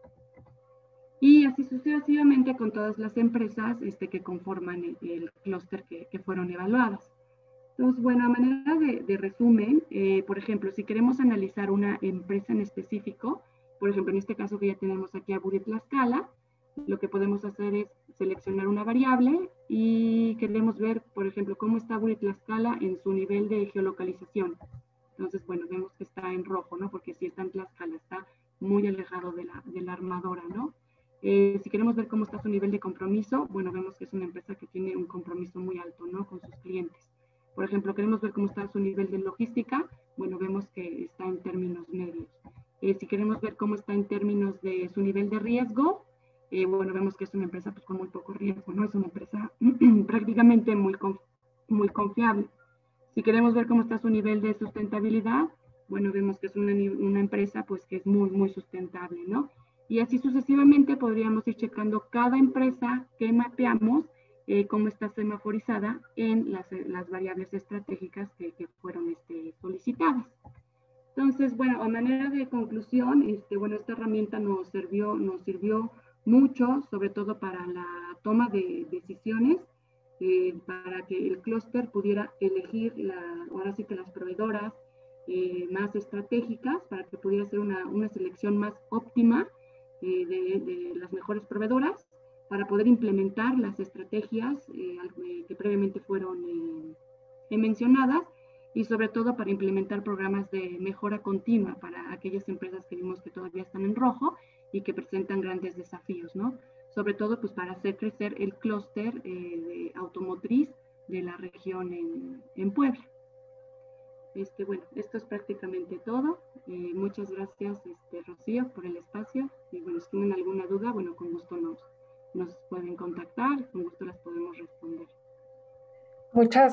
[SPEAKER 7] Y así sucesivamente con todas las empresas que conforman el clúster que fueron evaluadas. Entonces, bueno, a manera de resumen, por ejemplo, si queremos analizar una empresa en específico, por ejemplo, en este caso que ya tenemos aquí a Buri Tlaxcala, lo que podemos hacer es seleccionar una variable y queremos ver, por ejemplo, cómo está Buri Tlaxcala en su nivel de geolocalización. Entonces, bueno, vemos que está en rojo, ¿no? Porque sí está en Tlaxcala, está muy alejado de la armadora, ¿no? Si queremos ver cómo está su nivel de compromiso, bueno, vemos que es una empresa que tiene un compromiso muy alto, ¿no? Con sus clientes. Por ejemplo, queremos ver cómo está su nivel de logística, bueno, vemos que está en términos medios. Si queremos ver cómo está en términos de su nivel de riesgo, bueno, vemos que es una empresa pues, con muy poco riesgo, ¿no? Es una empresa prácticamente muy confiable. Si queremos ver cómo está su nivel de sustentabilidad, bueno, vemos que es una empresa pues que es muy sustentable, ¿no? Y así sucesivamente podríamos ir checando cada empresa que mapeamos, cómo está semaforizada en las variables estratégicas que fueron solicitadas. Entonces, bueno, a manera de conclusión, bueno, esta herramienta nos sirvió mucho, sobre todo para la toma de decisiones, para que el clúster pudiera elegir ahora sí que las proveedoras más estratégicas, para que pudiera ser una selección más óptima de las mejores proveedoras, para poder implementar las estrategias que previamente fueron mencionadas, y sobre todo para implementar programas de mejora continua para aquellas empresas que vimos que todavía están en rojo y que presentan grandes desafíos, ¿no? Sobre todo pues para hacer crecer el clúster de automotriz de la región en Puebla. Bueno, esto es prácticamente todo. Muchas gracias, Rocío, por el espacio. Y bueno, si tienen alguna duda, bueno, con gusto nos pueden contactar, con gusto las podemos responder.
[SPEAKER 3] Muchas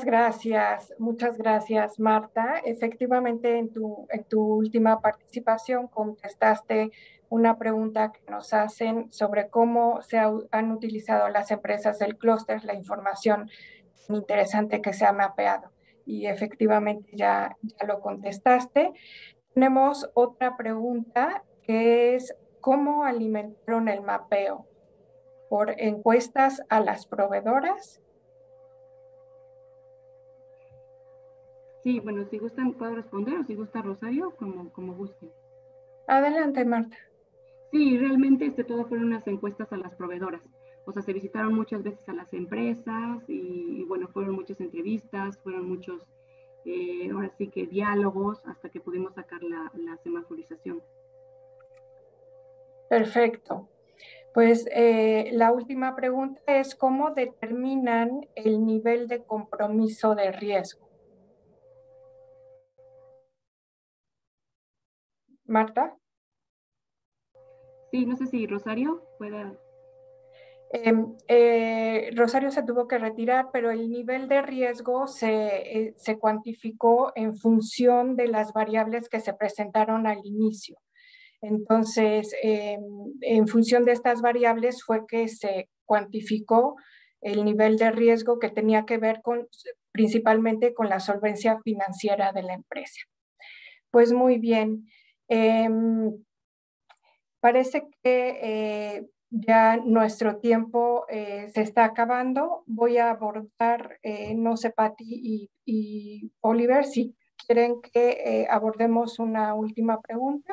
[SPEAKER 3] gracias, Marta. Efectivamente, en tu última participación contestaste una pregunta que nos hacen sobre cómo han utilizado las empresas del clúster la información interesante que se ha mapeado. Y efectivamente ya lo contestaste. Tenemos otra pregunta que es ¿cómo alimentaron el mapeo? ¿Por encuestas a las proveedoras?
[SPEAKER 7] Sí, bueno, si gustan puedo responder, o si gusta Rosario, como gusten.
[SPEAKER 3] Adelante, Marta.
[SPEAKER 7] Sí, realmente todo fueron unas encuestas a las proveedoras. O sea, se visitaron muchas veces a las empresas y bueno, fueron muchas entrevistas, fueron muchos, ahora sí que diálogos hasta que pudimos sacar la semaforización.
[SPEAKER 3] Perfecto. Pues la última pregunta es ¿cómo determinan el nivel de compromiso de riesgo? Marta.
[SPEAKER 7] Sí, no sé si Rosario pueda.
[SPEAKER 3] Rosario se tuvo que retirar, pero el nivel de riesgo se cuantificó en función de las variables que se presentaron al inicio. Entonces, en función de estas variables fue que se cuantificó el nivel de riesgo que tenía que ver principalmente con la solvencia financiera de la empresa. Pues muy bien. Parece que ya nuestro tiempo se está acabando. Voy a abordar, no sé, Patti y Oliver, si quieren que abordemos una última pregunta.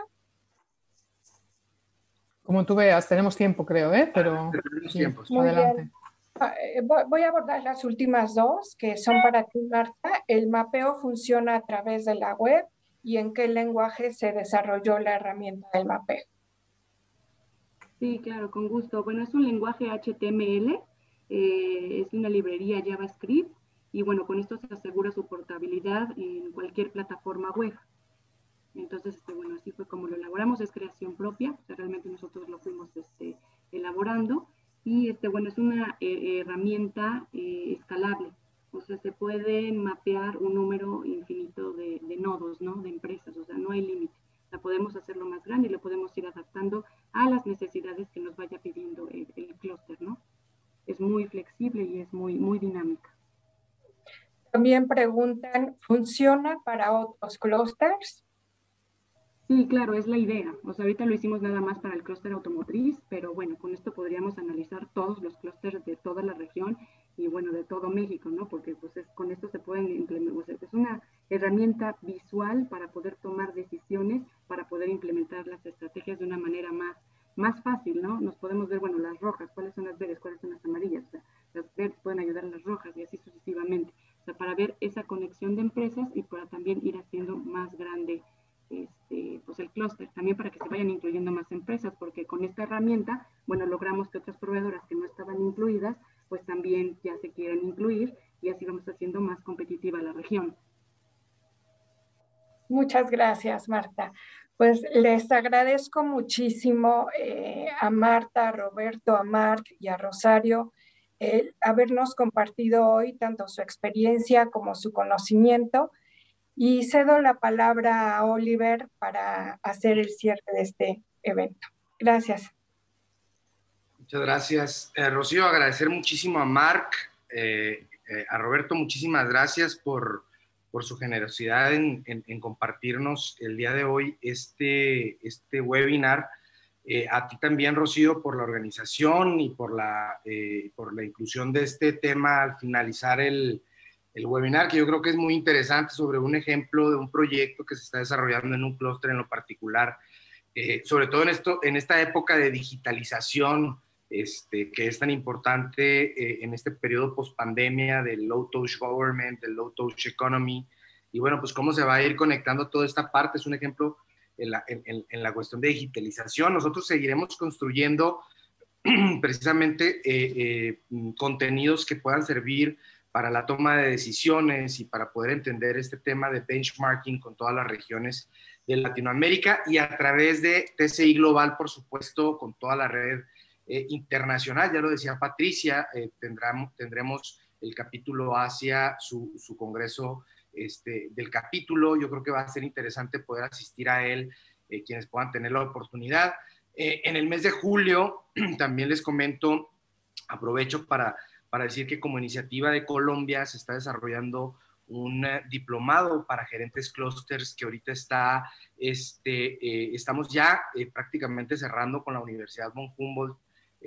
[SPEAKER 2] Como tú veas, tenemos tiempo, creo, pero sí,
[SPEAKER 3] muy
[SPEAKER 2] adelante.
[SPEAKER 3] Bien. Voy a abordar las últimas dos, que son para ti, Marta. ¿El mapeo funciona a través de la web y en qué lenguaje se desarrolló la herramienta del mapeo?
[SPEAKER 7] Sí, claro, con gusto. Bueno, es un lenguaje HTML, es una librería JavaScript y bueno, con esto se asegura su portabilidad en cualquier plataforma web. Entonces, bueno, así fue como lo elaboramos, es creación propia, o sea, realmente nosotros lo fuimos elaborando y bueno, es una herramienta escalable, o sea, se puede mapear un número infinito de nodos, ¿no? De empresas, o sea, no hay límite. La podemos hacerlo más grande y lo podemos ir adaptando a las necesidades que nos vaya pidiendo el clúster, ¿no? Es muy flexible y es muy dinámica.
[SPEAKER 3] También preguntan, ¿funciona para otros clústeres?
[SPEAKER 7] Sí, claro, es la idea. O sea, ahorita lo hicimos nada más para el clúster automotriz, pero bueno, con esto podríamos analizar todos los clústeres de toda la región y bueno, de todo México, ¿no? Porque pues con esto se pueden implementar, o sea, es una herramienta visual para poder tomar decisiones, para poder implementar las estrategias de una manera más fácil, ¿no? Nos podemos ver, bueno, las rojas, cuáles son las verdes, cuáles son las amarillas, o sea, las verdes pueden ayudar a las rojas y así sucesivamente. O sea, para ver esa conexión de empresas y para también también ir haciendo más grande pues el clúster, también para que se vayan incluyendo más empresas, porque con esta herramienta, bueno, logramos que otras proveedoras que no estaban incluidas, pues también ya se quieren incluir y así vamos haciendo más competitiva la región.
[SPEAKER 3] Muchas gracias, Marta. Pues les agradezco muchísimo a Marta, a Roberto, a Marc y a Rosario habernos compartido hoy tanto su experiencia como su conocimiento. Y cedo la palabra a Oliver para hacer el cierre de este evento. Gracias.
[SPEAKER 1] Muchas gracias. Rocío, agradecer muchísimo a Marc, a Roberto, muchísimas gracias por su generosidad en compartirnos el día de hoy este webinar. A ti también, Rocío, por la organización y por la inclusión de este tema al finalizar el webinar, que yo creo que es muy interesante, sobre un ejemplo de un proyecto que se está desarrollando en un clúster en lo particular, sobre todo en esta época de digitalización que es tan importante en este periodo post-pandemia del low-touch government, del low-touch economy, y bueno, pues cómo se va a ir conectando toda esta parte. Es un ejemplo en la cuestión de digitalización. Nosotros seguiremos construyendo precisamente contenidos que puedan servir para la toma de decisiones y para poder entender este tema de benchmarking con todas las regiones de Latinoamérica, y a través de TCI Global, por supuesto, con toda la red internacional. Ya lo decía Patricia, tendremos el capítulo Asia, su congreso del capítulo. Yo creo que va a ser interesante poder asistir a él, quienes puedan tener la oportunidad. En el mes de julio, también les comento, aprovecho para decir que como iniciativa de Colombia se está desarrollando un diplomado para gerentes clústeres que ahorita estamos ya prácticamente cerrando con la Universidad von Humboldt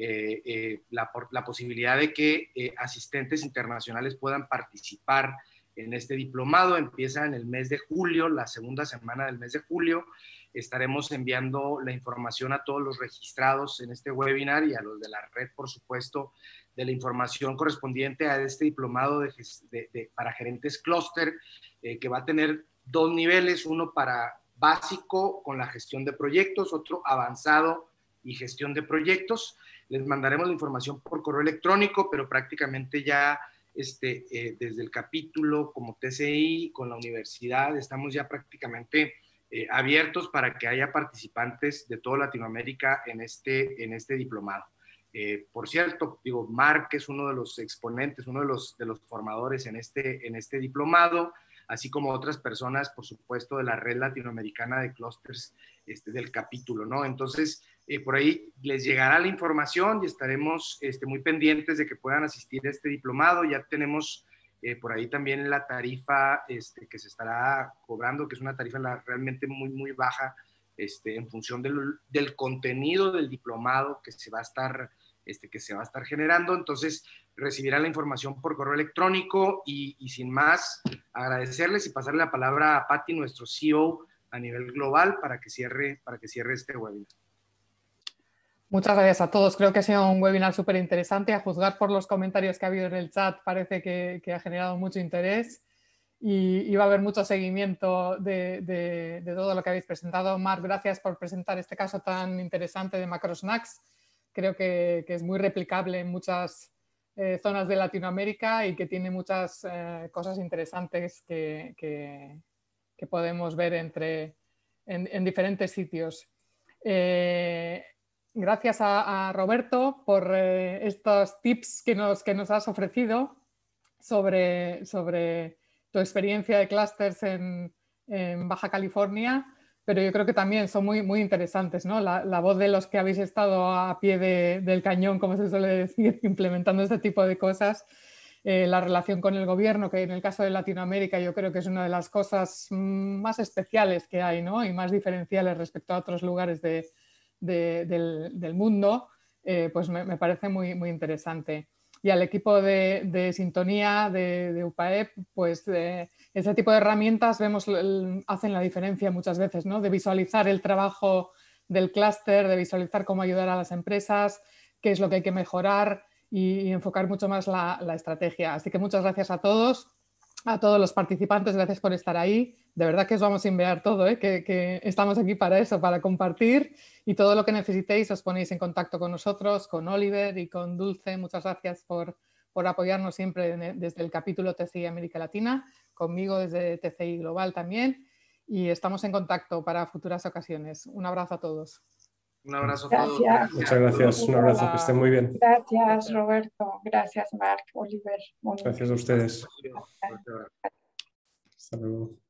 [SPEAKER 1] la posibilidad de que asistentes internacionales puedan participar en este diplomado. Empieza en el mes de julio, la segunda semana del mes de julio. Estaremos enviando la información a todos los registrados en este webinar y a los de la red, por supuesto, de la información correspondiente a este diplomado para gerentes clúster, que va a tener 2 niveles, uno para básico con la gestión de proyectos, otro avanzado y gestión de proyectos. Les mandaremos la información por correo electrónico, pero prácticamente ya desde el capítulo como TCI con la universidad estamos ya prácticamente abiertos para que haya participantes de toda Latinoamérica en este diplomado. Por cierto, Marc es uno de los exponentes, uno de los formadores en este diplomado, así como otras personas, por supuesto, de la red latinoamericana de clústeres del capítulo, ¿no? Entonces, por ahí les llegará la información y estaremos muy pendientes de que puedan asistir a este diplomado. Ya tenemos por ahí también la tarifa que se estará cobrando, que es una tarifa realmente muy, muy baja, en función del contenido del diplomado que se va a estar generando. Entonces recibirán la información por correo electrónico y sin más, agradecerles y pasarle la palabra a Patti, nuestro CEO a nivel global, para que cierre este webinar.
[SPEAKER 2] Muchas gracias a todos. Creo que ha sido un webinar súper interesante. A juzgar por los comentarios que ha habido en el chat, parece que ha generado mucho interés y va a haber mucho seguimiento de todo lo que habéis presentado. Marc, gracias por presentar este caso tan interesante de MacroSnacks. Creo que es muy replicable en muchas zonas de Latinoamérica y que tiene muchas cosas interesantes que podemos ver en diferentes sitios. Gracias a Roberto por estos tips que nos has ofrecido sobre tu experiencia de clústeres en Baja California, pero yo creo que también son muy, muy interesantes, ¿no? La voz de los que habéis estado a pie del cañón, como se suele decir, implementando este tipo de cosas, la relación con el gobierno, que en el caso de Latinoamérica yo creo que es una de las cosas más especiales que hay, ¿no? Y más diferenciales respecto a otros lugares del mundo, pues me parece muy, muy interesante. Y al equipo de Sintonía de UPAEP, pues ese tipo de herramientas hacen la diferencia muchas veces, ¿no? De visualizar el trabajo del clúster, de visualizar cómo ayudar a las empresas, qué es lo que hay que mejorar y enfocar mucho más la estrategia. Así que muchas gracias a todos A todos los participantes, gracias por estar ahí. De verdad que os vamos a enviar todo, que estamos aquí para eso, para compartir, y todo lo que necesitéis os ponéis en contacto con nosotros, con Oliver y con Dulce. Muchas gracias por apoyarnos siempre desde el capítulo TCI América Latina, conmigo desde TCI Global también, y estamos en contacto para futuras ocasiones. Un abrazo a todos.
[SPEAKER 1] Un abrazo a
[SPEAKER 3] todos.
[SPEAKER 1] Gracias.
[SPEAKER 5] Muchas gracias. Un abrazo, que estén muy bien.
[SPEAKER 3] Gracias, Roberto. Gracias, Marc, Oliver.
[SPEAKER 5] Gracias a ustedes. Hasta luego.